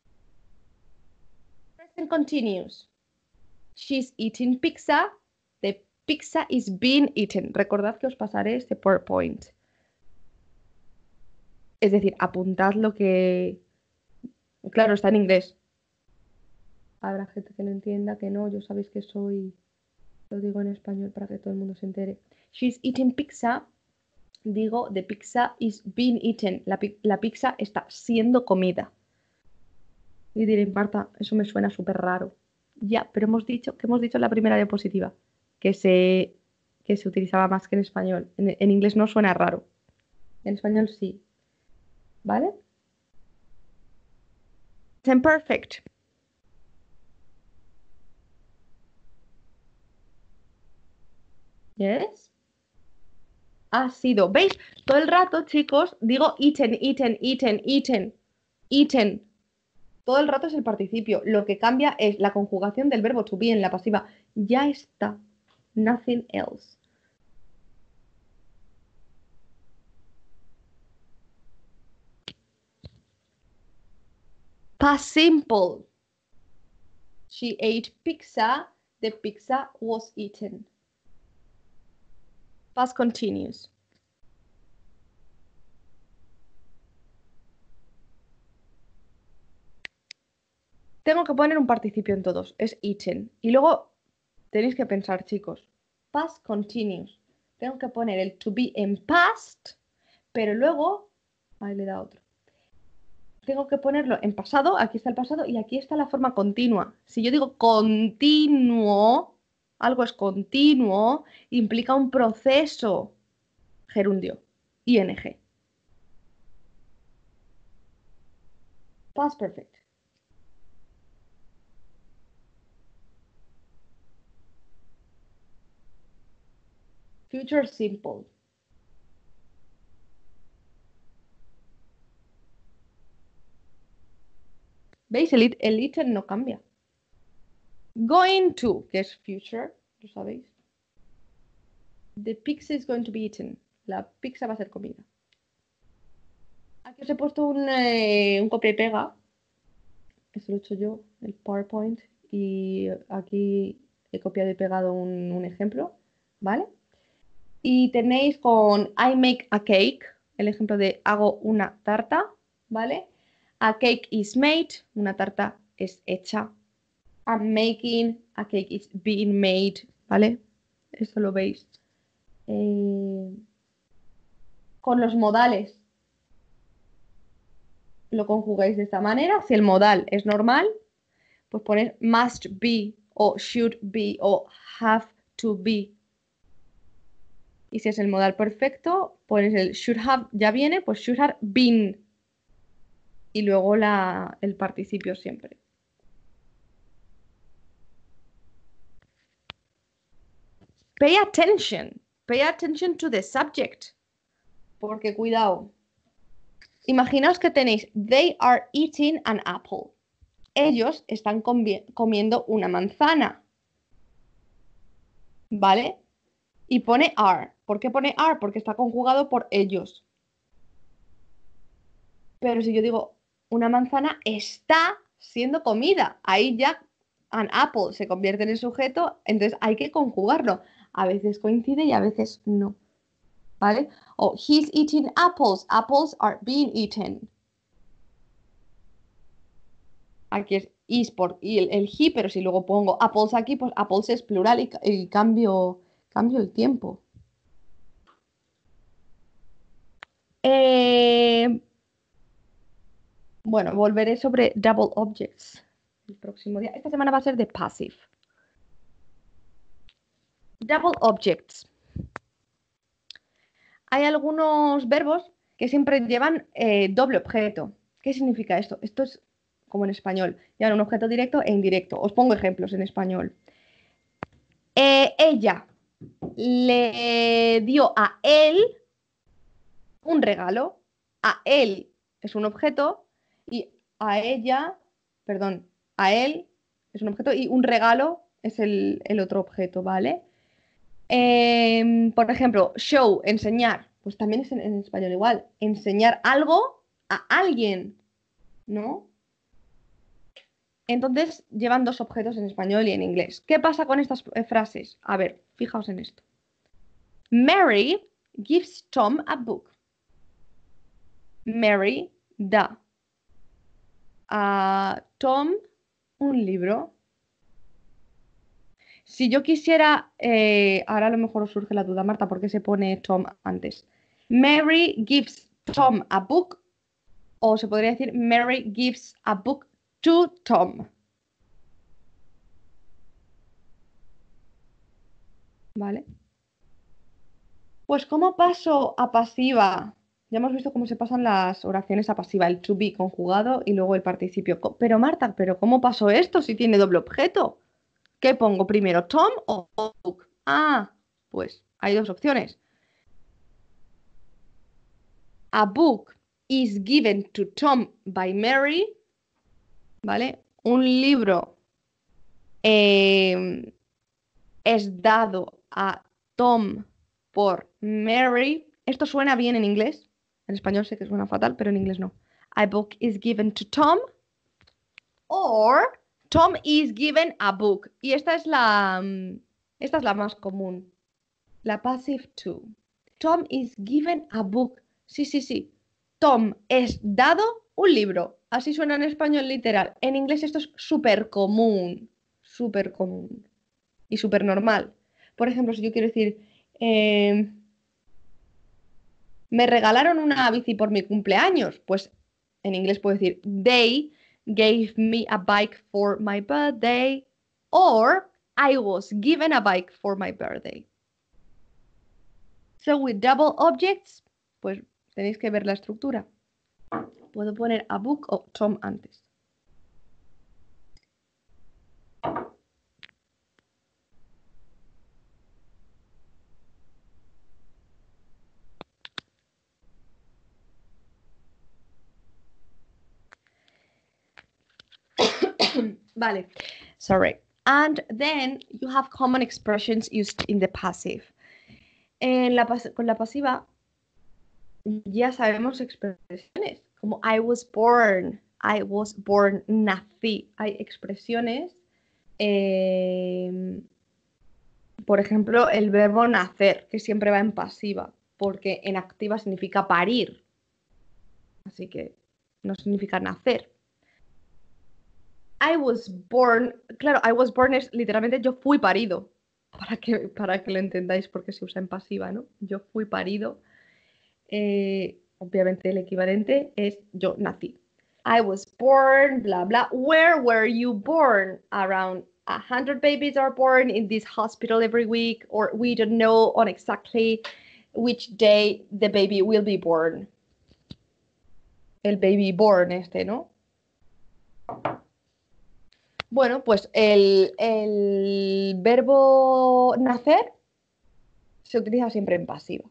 Present continuous. She's eating pizza. The pizza is being eaten. Recordad que os pasaré este PowerPoint. Es decir, apuntad lo que... Claro, está en inglés. Habrá gente que no entienda, que no. Yo sabéis que soy... Lo digo en español para que todo el mundo se entere. She's eating pizza. Digo, the pizza is being eaten. La pizza está siendo comida. Y diré, Marta, eso me suena súper raro. Ya, pero hemos dicho en la primera diapositiva que se utilizaba más que en español. En inglés no suena raro. En español sí. ¿Vale? Present perfect. Yes. Ha sido. ¿Veis? Todo el rato, chicos, digo eaten, eaten, eaten, eaten, eaten. Todo el rato es el participio. Lo que cambia es la conjugación del verbo to be en la pasiva. Ya está. Nothing else. Past simple. She ate pizza. The pizza was eaten. Past continuous. Tengo que poner un participio en todos. Es eaten. Y luego tenéis que pensar, chicos. Past continuous. Tengo que poner el to be en past, pero luego... Ahí le da otro. Tengo que ponerlo en pasado, aquí está el pasado y aquí está la forma continua. Si yo digo continuo, algo es continuo, implica un proceso. Gerundio, ing. Past perfect. Future simple. ¿Veis? El eaten no cambia. Going to, que es future, lo sabéis. The pizza is going to be eaten. La pizza va a ser comida. Aquí os he puesto un copia y pega. Esto lo he hecho yo, el PowerPoint. Y aquí he copiado y pegado un ejemplo, ¿vale? Y tenéis con I make a cake, el ejemplo de hago una tarta, ¿vale? A cake is made, una tarta es hecha. I'm making, a cake is being made, ¿vale? Esto lo veis. Con los modales lo conjugáis de esta manera. Si el modal es normal, pues poner must be o should be o have to be. Y si es el modal perfecto, pones el should have, ya viene, pues should have been. Y luego el participio siempre. Pay attention to the subject. Porque cuidado. Imaginaos que tenéis, they are eating an apple. Ellos están comiendo una manzana. ¿Vale? Y pone are. ¿Por qué pone are? Porque está conjugado por ellos. Pero si yo digo, una manzana está siendo comida, ahí ya an apple se convierte en el sujeto, entonces hay que conjugarlo. A veces coincide y a veces no. ¿Vale? O he's eating apples. Apples are being eaten. Aquí es is por y el he, pero si luego pongo apples aquí, pues apples es plural y cambio el tiempo. Bueno, volveré sobre double objects el próximo día. Esta semana va a ser de passive. Double objects. Hay algunos verbos que siempre llevan doble objeto. ¿Qué significa esto? Esto es como en español. Llevan un objeto directo e indirecto. Os pongo ejemplos en español. Ella le dio a él un regalo. A él es un objeto y a ella, perdón, a él es un objeto y un regalo es el otro objeto, ¿vale? Por ejemplo, show, enseñar, pues también es en español igual, enseñar algo a alguien, ¿no? Entonces llevan dos objetos en español y en inglés. ¿Qué pasa con estas frases? A ver, fijaos en esto. Mary gives Tom a book. Mary da a Tom un libro. Si yo quisiera, ahora a lo mejor os surge la duda, Marta, ¿por qué se pone Tom antes? Mary gives Tom a book, o se podría decir Mary gives a book to Tom. ¿Vale? Pues ¿cómo paso a pasiva? Ya hemos visto cómo se pasan las oraciones a pasiva, el to be conjugado y luego el participio. Pero Marta, ¿pero cómo paso esto si tiene doble objeto? ¿Qué pongo primero, Tom o book? Ah, pues hay dos opciones. A book is given to Tom by Mary, ¿vale? Un libro es dado a Tom por Mary. Esto suena bien en inglés. En español sé que suena fatal, pero en inglés no. A book is given to Tom or Tom is given a book. Y esta es la más común. La passive to. Tom is given a book. Sí, sí, sí. Tom es dado un libro. Así suena en español literal. En inglés esto es súper común. Súper común. Y súper normal. Por ejemplo, si yo quiero decir, me regalaron una bici por mi cumpleaños, pues en inglés puedo decir, they gave me a bike for my birthday. Or I was given a bike for my birthday. So with double objects, pues tenéis que ver la estructura. Puedo poner a book o Tom antes. Vale. Sorry. And then you have common expressions used in the passive. Con la pasiva ya sabemos expresiones como I was born, nací. Hay expresiones, por ejemplo, el verbo nacer, que siempre va en pasiva, porque en activa significa parir. Así que no significa nacer. I was born, claro, I was born es literalmente yo fui parido, para que lo entendáis porque se usa en pasiva, ¿no? Yo fui parido. Obviamente el equivalente es yo nací. I was born, bla, bla. Where were you born? Around 100 babies are born in this hospital every week, or we don't know on exactly which day the baby will be born. El baby born ¿no? Bueno, pues el verbo nacer se utiliza siempre en pasiva.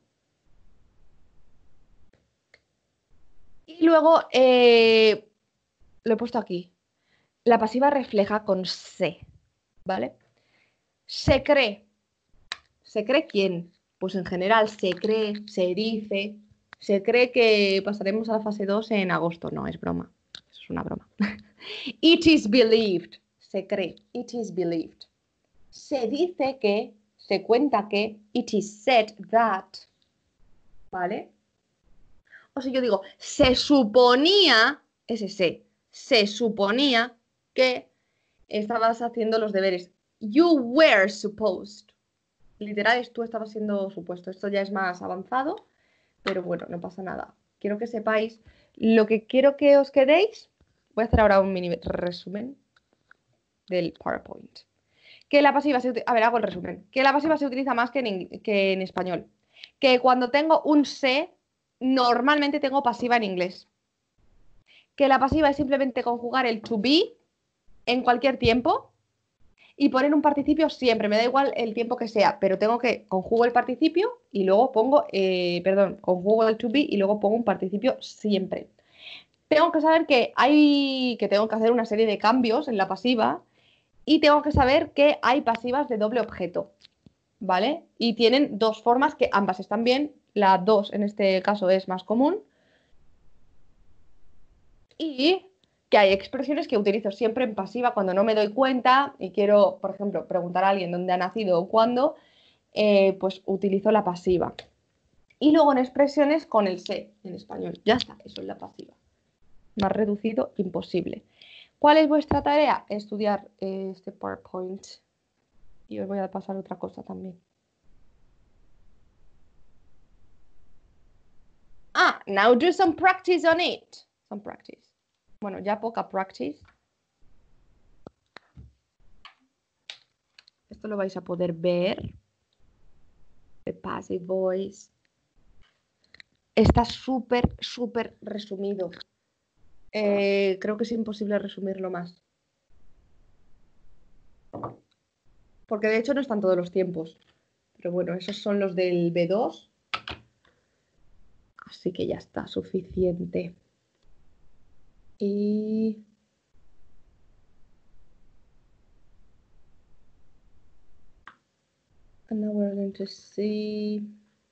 Y luego, lo he puesto aquí, la pasiva refleja con se, ¿vale? Se cree. ¿Se cree quién? Pues en general se cree, se dice, se cree que pasaremos a la fase 2 en agosto. No, es broma. Eso es una broma. It is believed. Se cree. It is believed. Se dice que, se cuenta que, it is said that. ¿Vale? O sea, yo digo, se suponía, se suponía que estabas haciendo los deberes. You were supposed. Literal, tú estabas siendo supuesto. Esto ya es más avanzado, pero bueno, no pasa nada. Quiero que sepáis lo que quiero que os quedéis. Voy a hacer ahora un mini resumen del PowerPoint. Que la pasiva a ver, hago el resumen. Que la pasiva se utiliza más que en español. Que cuando tengo un se, normalmente tengo pasiva en inglés. Que la pasiva es simplemente conjugar el to be en cualquier tiempo y poner un participio siempre. Me da igual el tiempo que sea, pero tengo que conjugo el participio y luego pongo, conjugo el to be y luego pongo un participio siempre. Tengo que saber que tengo que hacer una serie de cambios en la pasiva y tengo que saber que hay pasivas de doble objeto, ¿vale? Y tienen dos formas que ambas están bien. La 2 en este caso es más común. Y que hay expresiones que utilizo siempre en pasiva cuando no me doy cuenta y quiero, por ejemplo, preguntar a alguien dónde ha nacido o cuándo, pues utilizo la pasiva. Y luego en expresiones con el se en español. Ya está, eso es la pasiva. Más reducido, imposible. ¿Cuál es vuestra tarea? Estudiar este PowerPoint. Y os voy a pasar otra cosa también. Now do some practice on it. Some practice. Bueno, ya poca practice. Esto lo vais a poder ver. The passive voice. Está súper, súper resumido. Creo que es imposible resumirlo más. Porque de hecho no están todos los tiempos. Pero bueno, esos son los del B2. Así que ya está, suficiente. Y... and now we're going to see...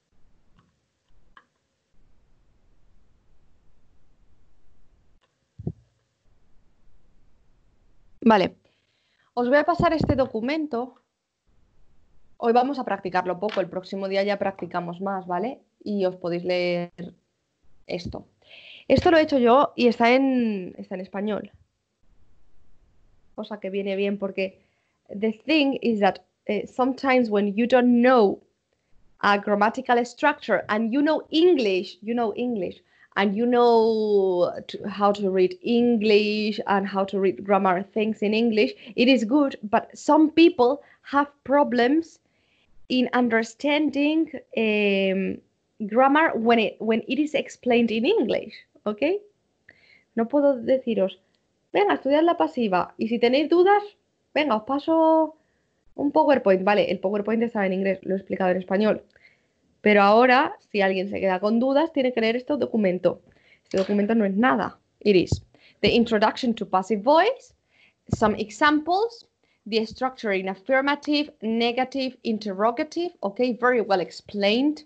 Vale, os voy a pasar este documento. Hoy vamos a practicarlo poco, el próximo día ya practicamos más, ¿vale? Y os podéis leer esto. Esto lo he hecho yo y está en español. Cosa que viene bien porque the thing is that sometimes when you don't know a grammatical structure and you know English, and you know how to read English and how to read grammar things in English, it is good, but some people have problems in understanding grammar when it is explained in English, ¿ok? No puedo deciros, venga, estudiad la pasiva y si tenéis dudas, venga, os paso un PowerPoint. Vale, el PowerPoint estaba en inglés, lo he explicado en español. Pero ahora, si alguien se queda con dudas, tiene que leer este documento. Este documento no es nada. It is the introduction to passive voice, some examples. The structure in affirmative, negative, interrogative. Okay, very well explained.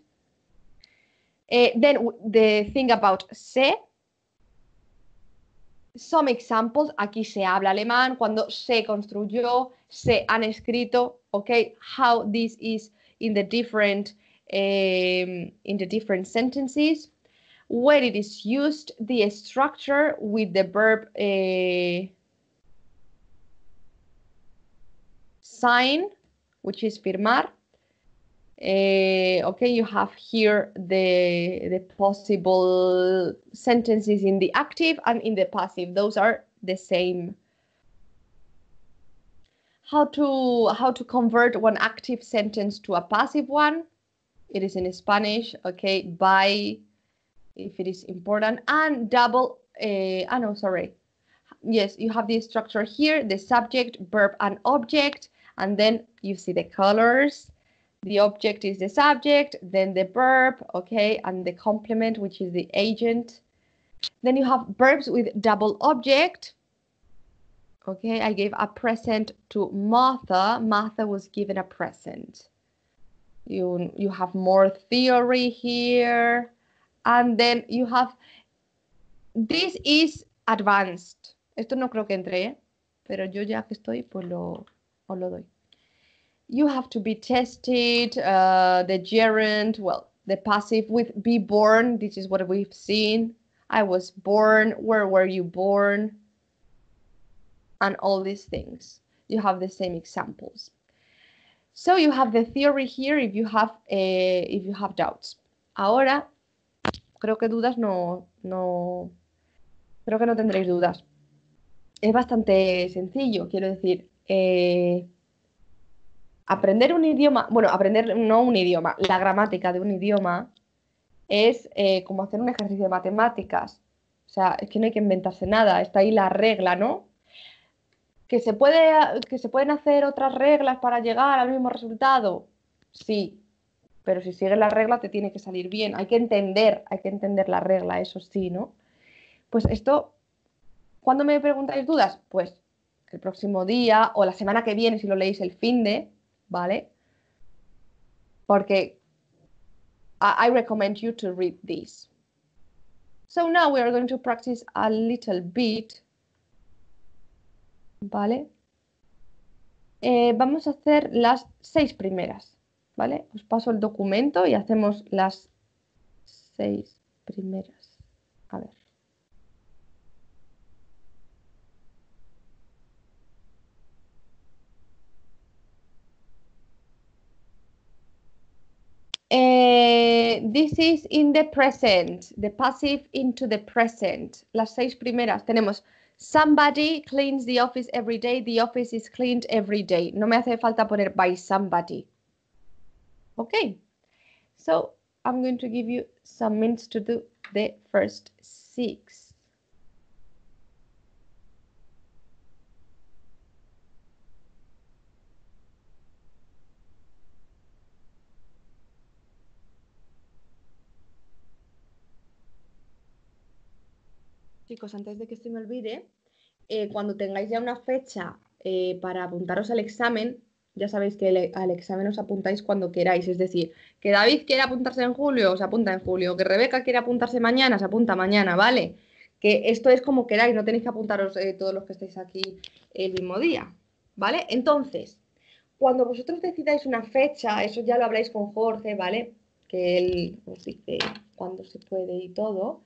Then the thing about se. Some examples, aquí se habla alemán, cuando se construyó, se han escrito, okay, how this is in the different sentences, where it is used, the structure with the verb sign, which is firmar. Okay, you have here the possible sentences in the active and in the passive. Those are the same. How to convert one active sentence to a passive one? It is in Spanish. Okay, by, if it is important, and double. No, sorry. Yes, you have the structure here: the subject, verb, and object, and then you see the colors. The object is the subject, then the verb, okay, and the complement, which is the agent. Then you have verbs with double object. Okay, I gave a present to Martha. Martha was given a present. You have more theory here. And then you have, this is advanced. Esto no creo que entre, ¿eh? Pero yo ya que estoy, pues os lo doy. You have to be tested, the gerund, well, the passive with be born. This is what we've seen. I was born. Where were you born? And all these things. You have the same examples. So you have the theory here if you have doubts. Ahora, creo que dudas creo que no tendréis dudas. Es bastante sencillo, quiero decir. Aprender un idioma, bueno, aprender no un idioma, la gramática de un idioma es como hacer un ejercicio de matemáticas. O sea, es que no hay que inventarse nada, está ahí la regla, ¿no? ¿Que se pueden hacer otras reglas para llegar al mismo resultado? Sí, pero si sigues la regla te tiene que salir bien. Hay que entender la regla, eso sí, ¿no? Pues esto, ¿cuándo me preguntáis dudas? Pues el próximo día o la semana que viene si lo leéis el finde, ¿vale? Porque I recommend you to read this. So now we are going to practice a little bit, ¿vale? Vamos a hacer las 6 primeras, ¿vale? Os paso el documento y hacemos las 6 primeras. A ver. This is in the present, the passive into the present. Las 6 primeras tenemos somebody cleans the office every day, the office is cleaned every day. No me hace falta poner by somebody. Okay, so I'm going to give you some minutes to do the first 6. Chicos, antes de que se me olvide, cuando tengáis ya una fecha para apuntaros al examen, ya sabéis que al examen os apuntáis cuando queráis. Es decir, que David quiere apuntarse en julio, os apunta en julio. Que Rebeca quiere apuntarse mañana, se apunta mañana, ¿vale? Que esto es como queráis, no tenéis que apuntaros todos los que estáis aquí el mismo día, ¿vale? Entonces, cuando vosotros decidáis una fecha, eso ya lo habláis con Jorge, ¿vale? Que él os dice cuándo se puede y todo.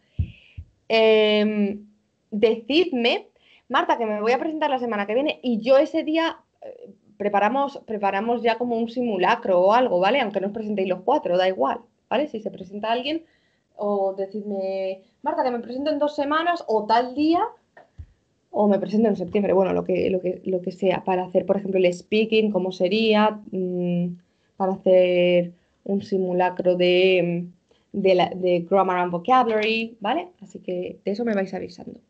Decidme, Marta, que me voy a presentar la semana que viene y yo ese día preparamos ya como un simulacro o algo, ¿vale? Aunque no os presentéis los 4, da igual, ¿vale? Si se presenta alguien, o decidme, Marta, que me presento en 2 semanas o tal día, o me presento en septiembre, bueno, lo que sea, para hacer, por ejemplo, el speaking, cómo sería, para hacer un simulacro de grammar and vocabulary, ¿vale? Así que de eso me vais avisando.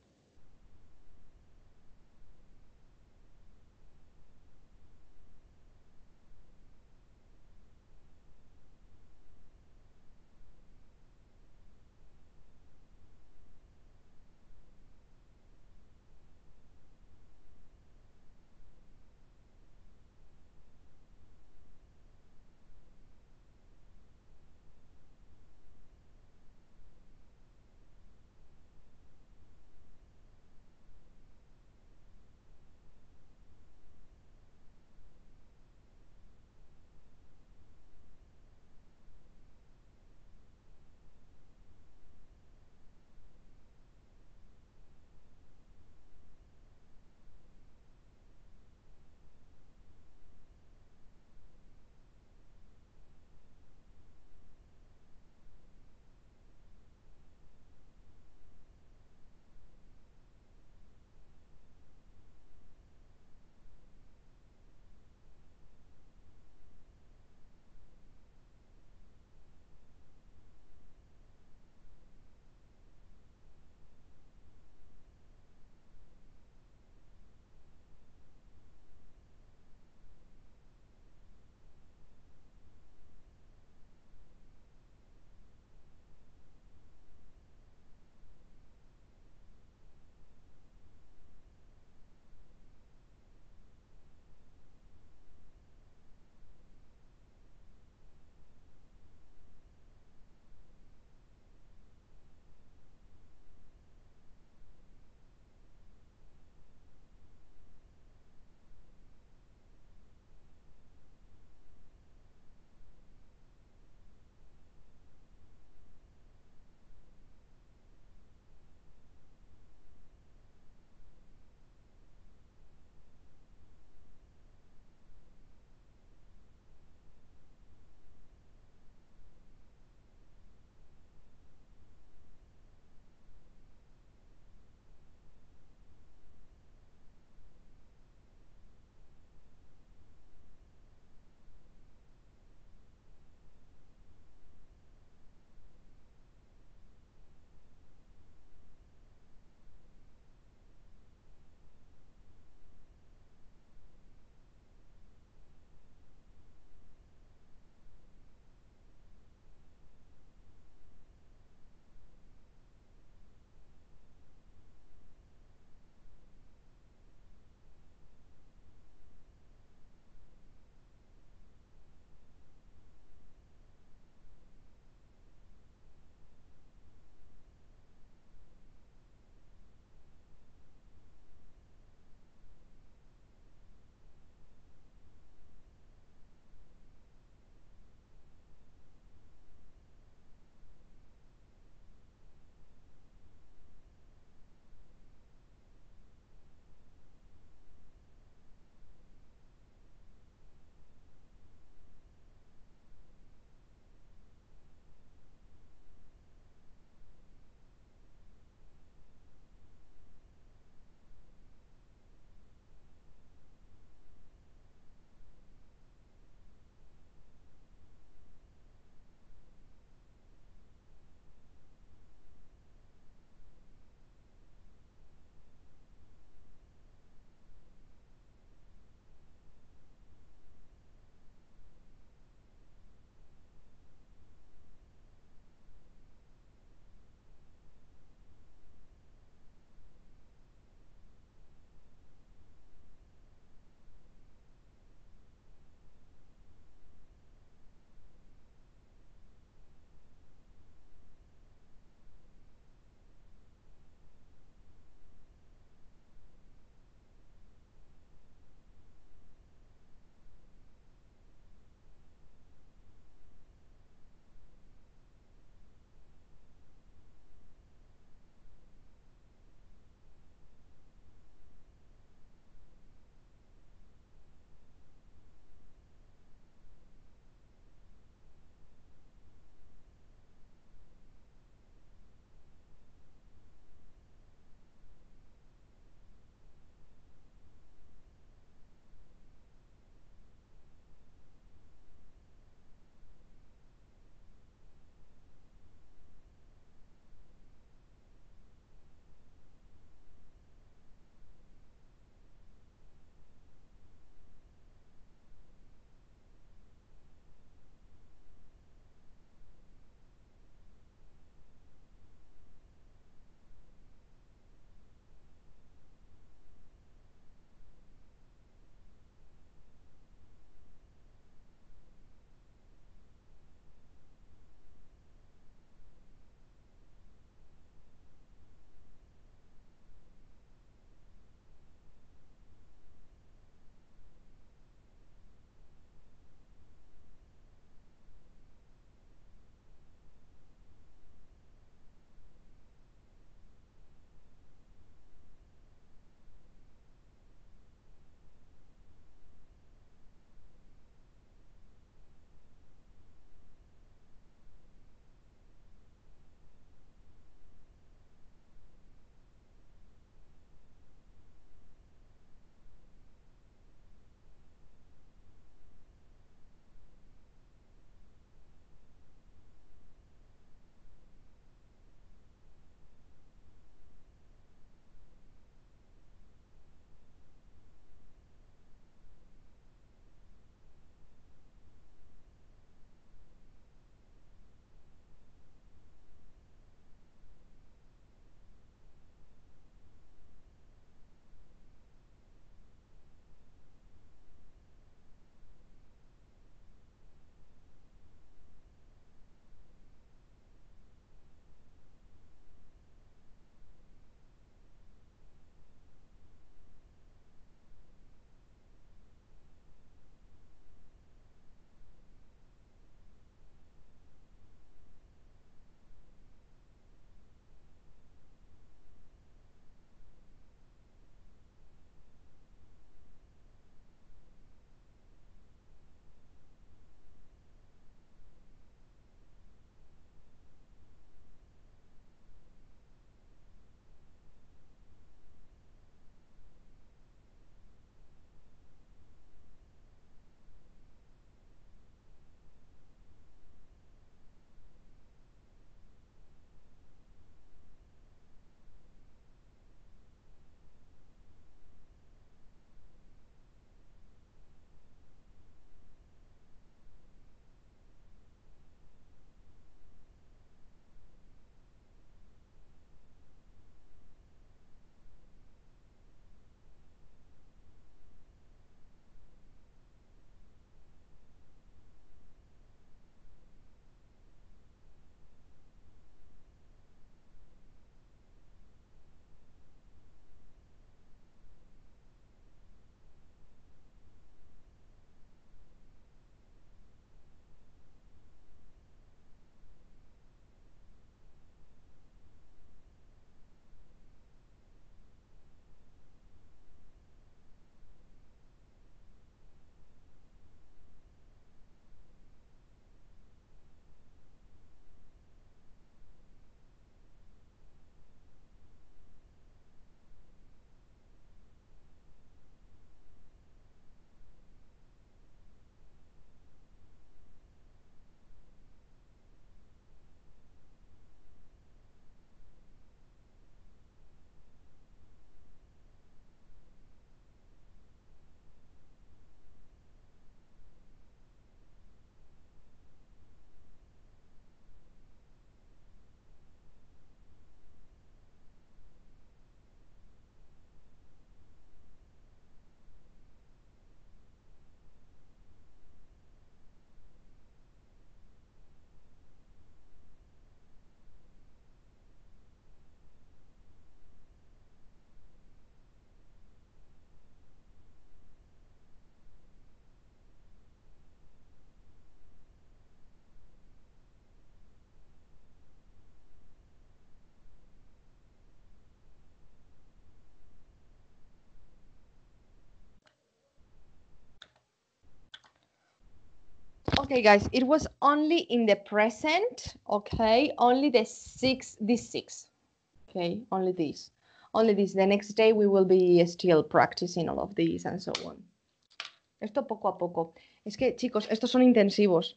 Okay, guys, it was only in the present, okay? Only these six, okay? Only these. Only this. The next day we will be still practicing all of these and so on. Esto poco a poco. Es que, chicos, estos son intensivos.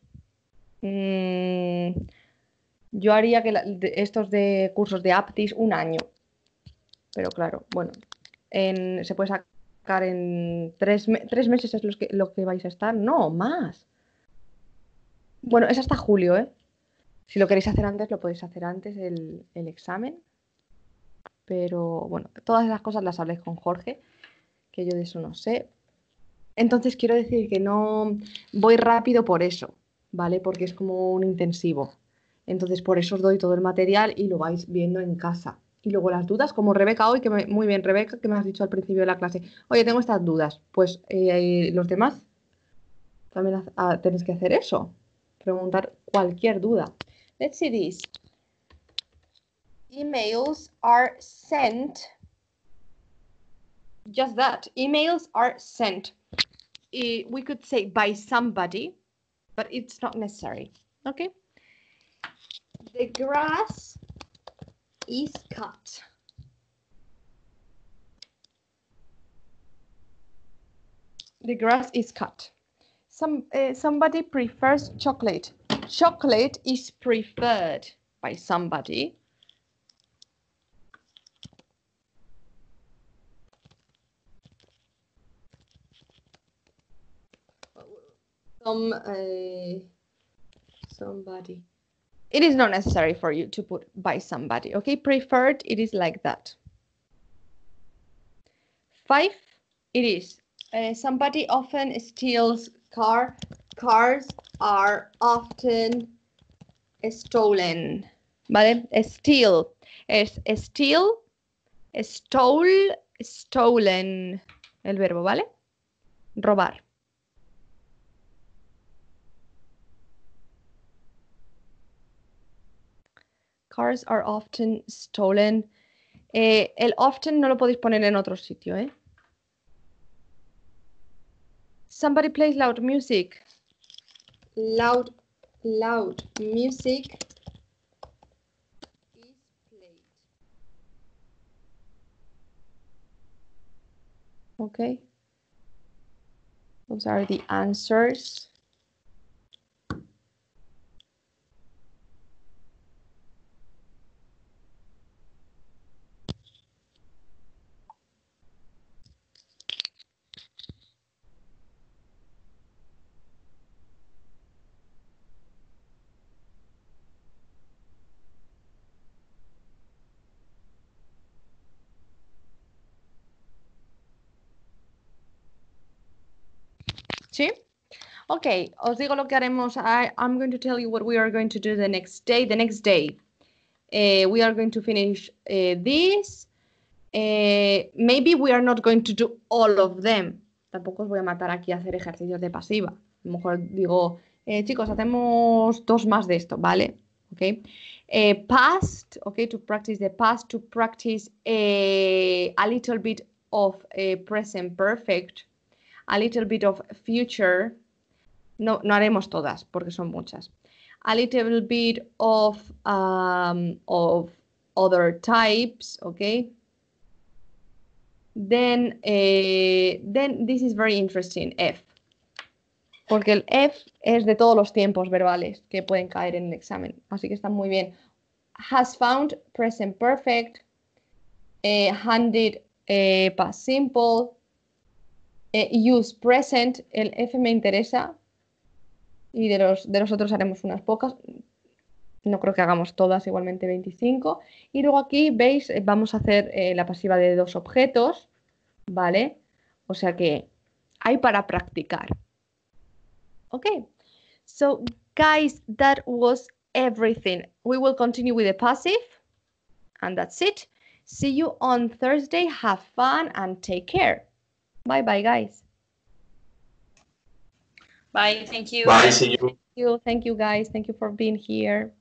Yo haría que estos de cursos de Aptis un año. Pero claro, bueno, se puede sacar en 3 meses es lo que vais a estar. No, más. Bueno, es hasta julio, ¿eh? Si lo queréis hacer antes, lo podéis hacer antes el examen. Pero bueno, todas esas cosas las hablé con Jorge, que yo de eso no sé. Entonces quiero decir que no voy rápido por eso, ¿vale? Porque es como un intensivo. Entonces por eso os doy todo el material y lo vais viendo en casa. Y luego las dudas, como Rebeca hoy, muy bien, Rebeca, que me has dicho al principio de la clase, oye, tengo estas dudas. Pues los demás también tenéis que hacer eso, preguntar cualquier duda. Let's see this. Emails are sent. Just that. Emails are sent. We could say by somebody, but it's not necessary. Okay. The grass is cut. The grass is cut. Somebody prefers chocolate. Chocolate is preferred by somebody. Somebody. It is not necessary for you to put by somebody, okay? Preferred, it is like that. 5, it is. Somebody often steals cars are often stolen. ¿Vale? Steal. Es steal, stole, stolen. El verbo, ¿vale? Robar. Cars are often stolen. El often no lo podéis poner en otro sitio, ¿eh? Somebody plays loud music. Loud music is played. Okay. Those are the answers. ¿Sí? Okay, os digo lo que haremos. I'm going to tell you what we are going to do the next day. The next day, we are going to finish this. Maybe we are not going to do all of them. Tampoco os voy a matar aquí a hacer ejercicios de pasiva. A lo mejor digo, chicos, hacemos 2 más de esto, ¿vale? Okay. Past, okay, to practice the past, to practice a little bit of present perfect, a little bit of future. No haremos todas porque son muchas. A little bit of other types, okay? Then this is very interesting, F. Porque el F es de todos los tiempos verbales que pueden caer en el examen. Así que está muy bien. Has found, present perfect. Handed, past simple. Use present, el F me interesa. Y de los otros haremos unas pocas. No creo que hagamos todas, igualmente 25. Y luego aquí, veis, vamos a hacer la pasiva de 2 objetos, ¿vale? O sea que hay para practicar. Okay, so guys, that was everything. We will continue with the passive, and that's it. See you on Thursday. Have fun and take care. Bye-bye, guys. Bye, thank you. Bye, see you. Thank you, guys. Thank you for being here.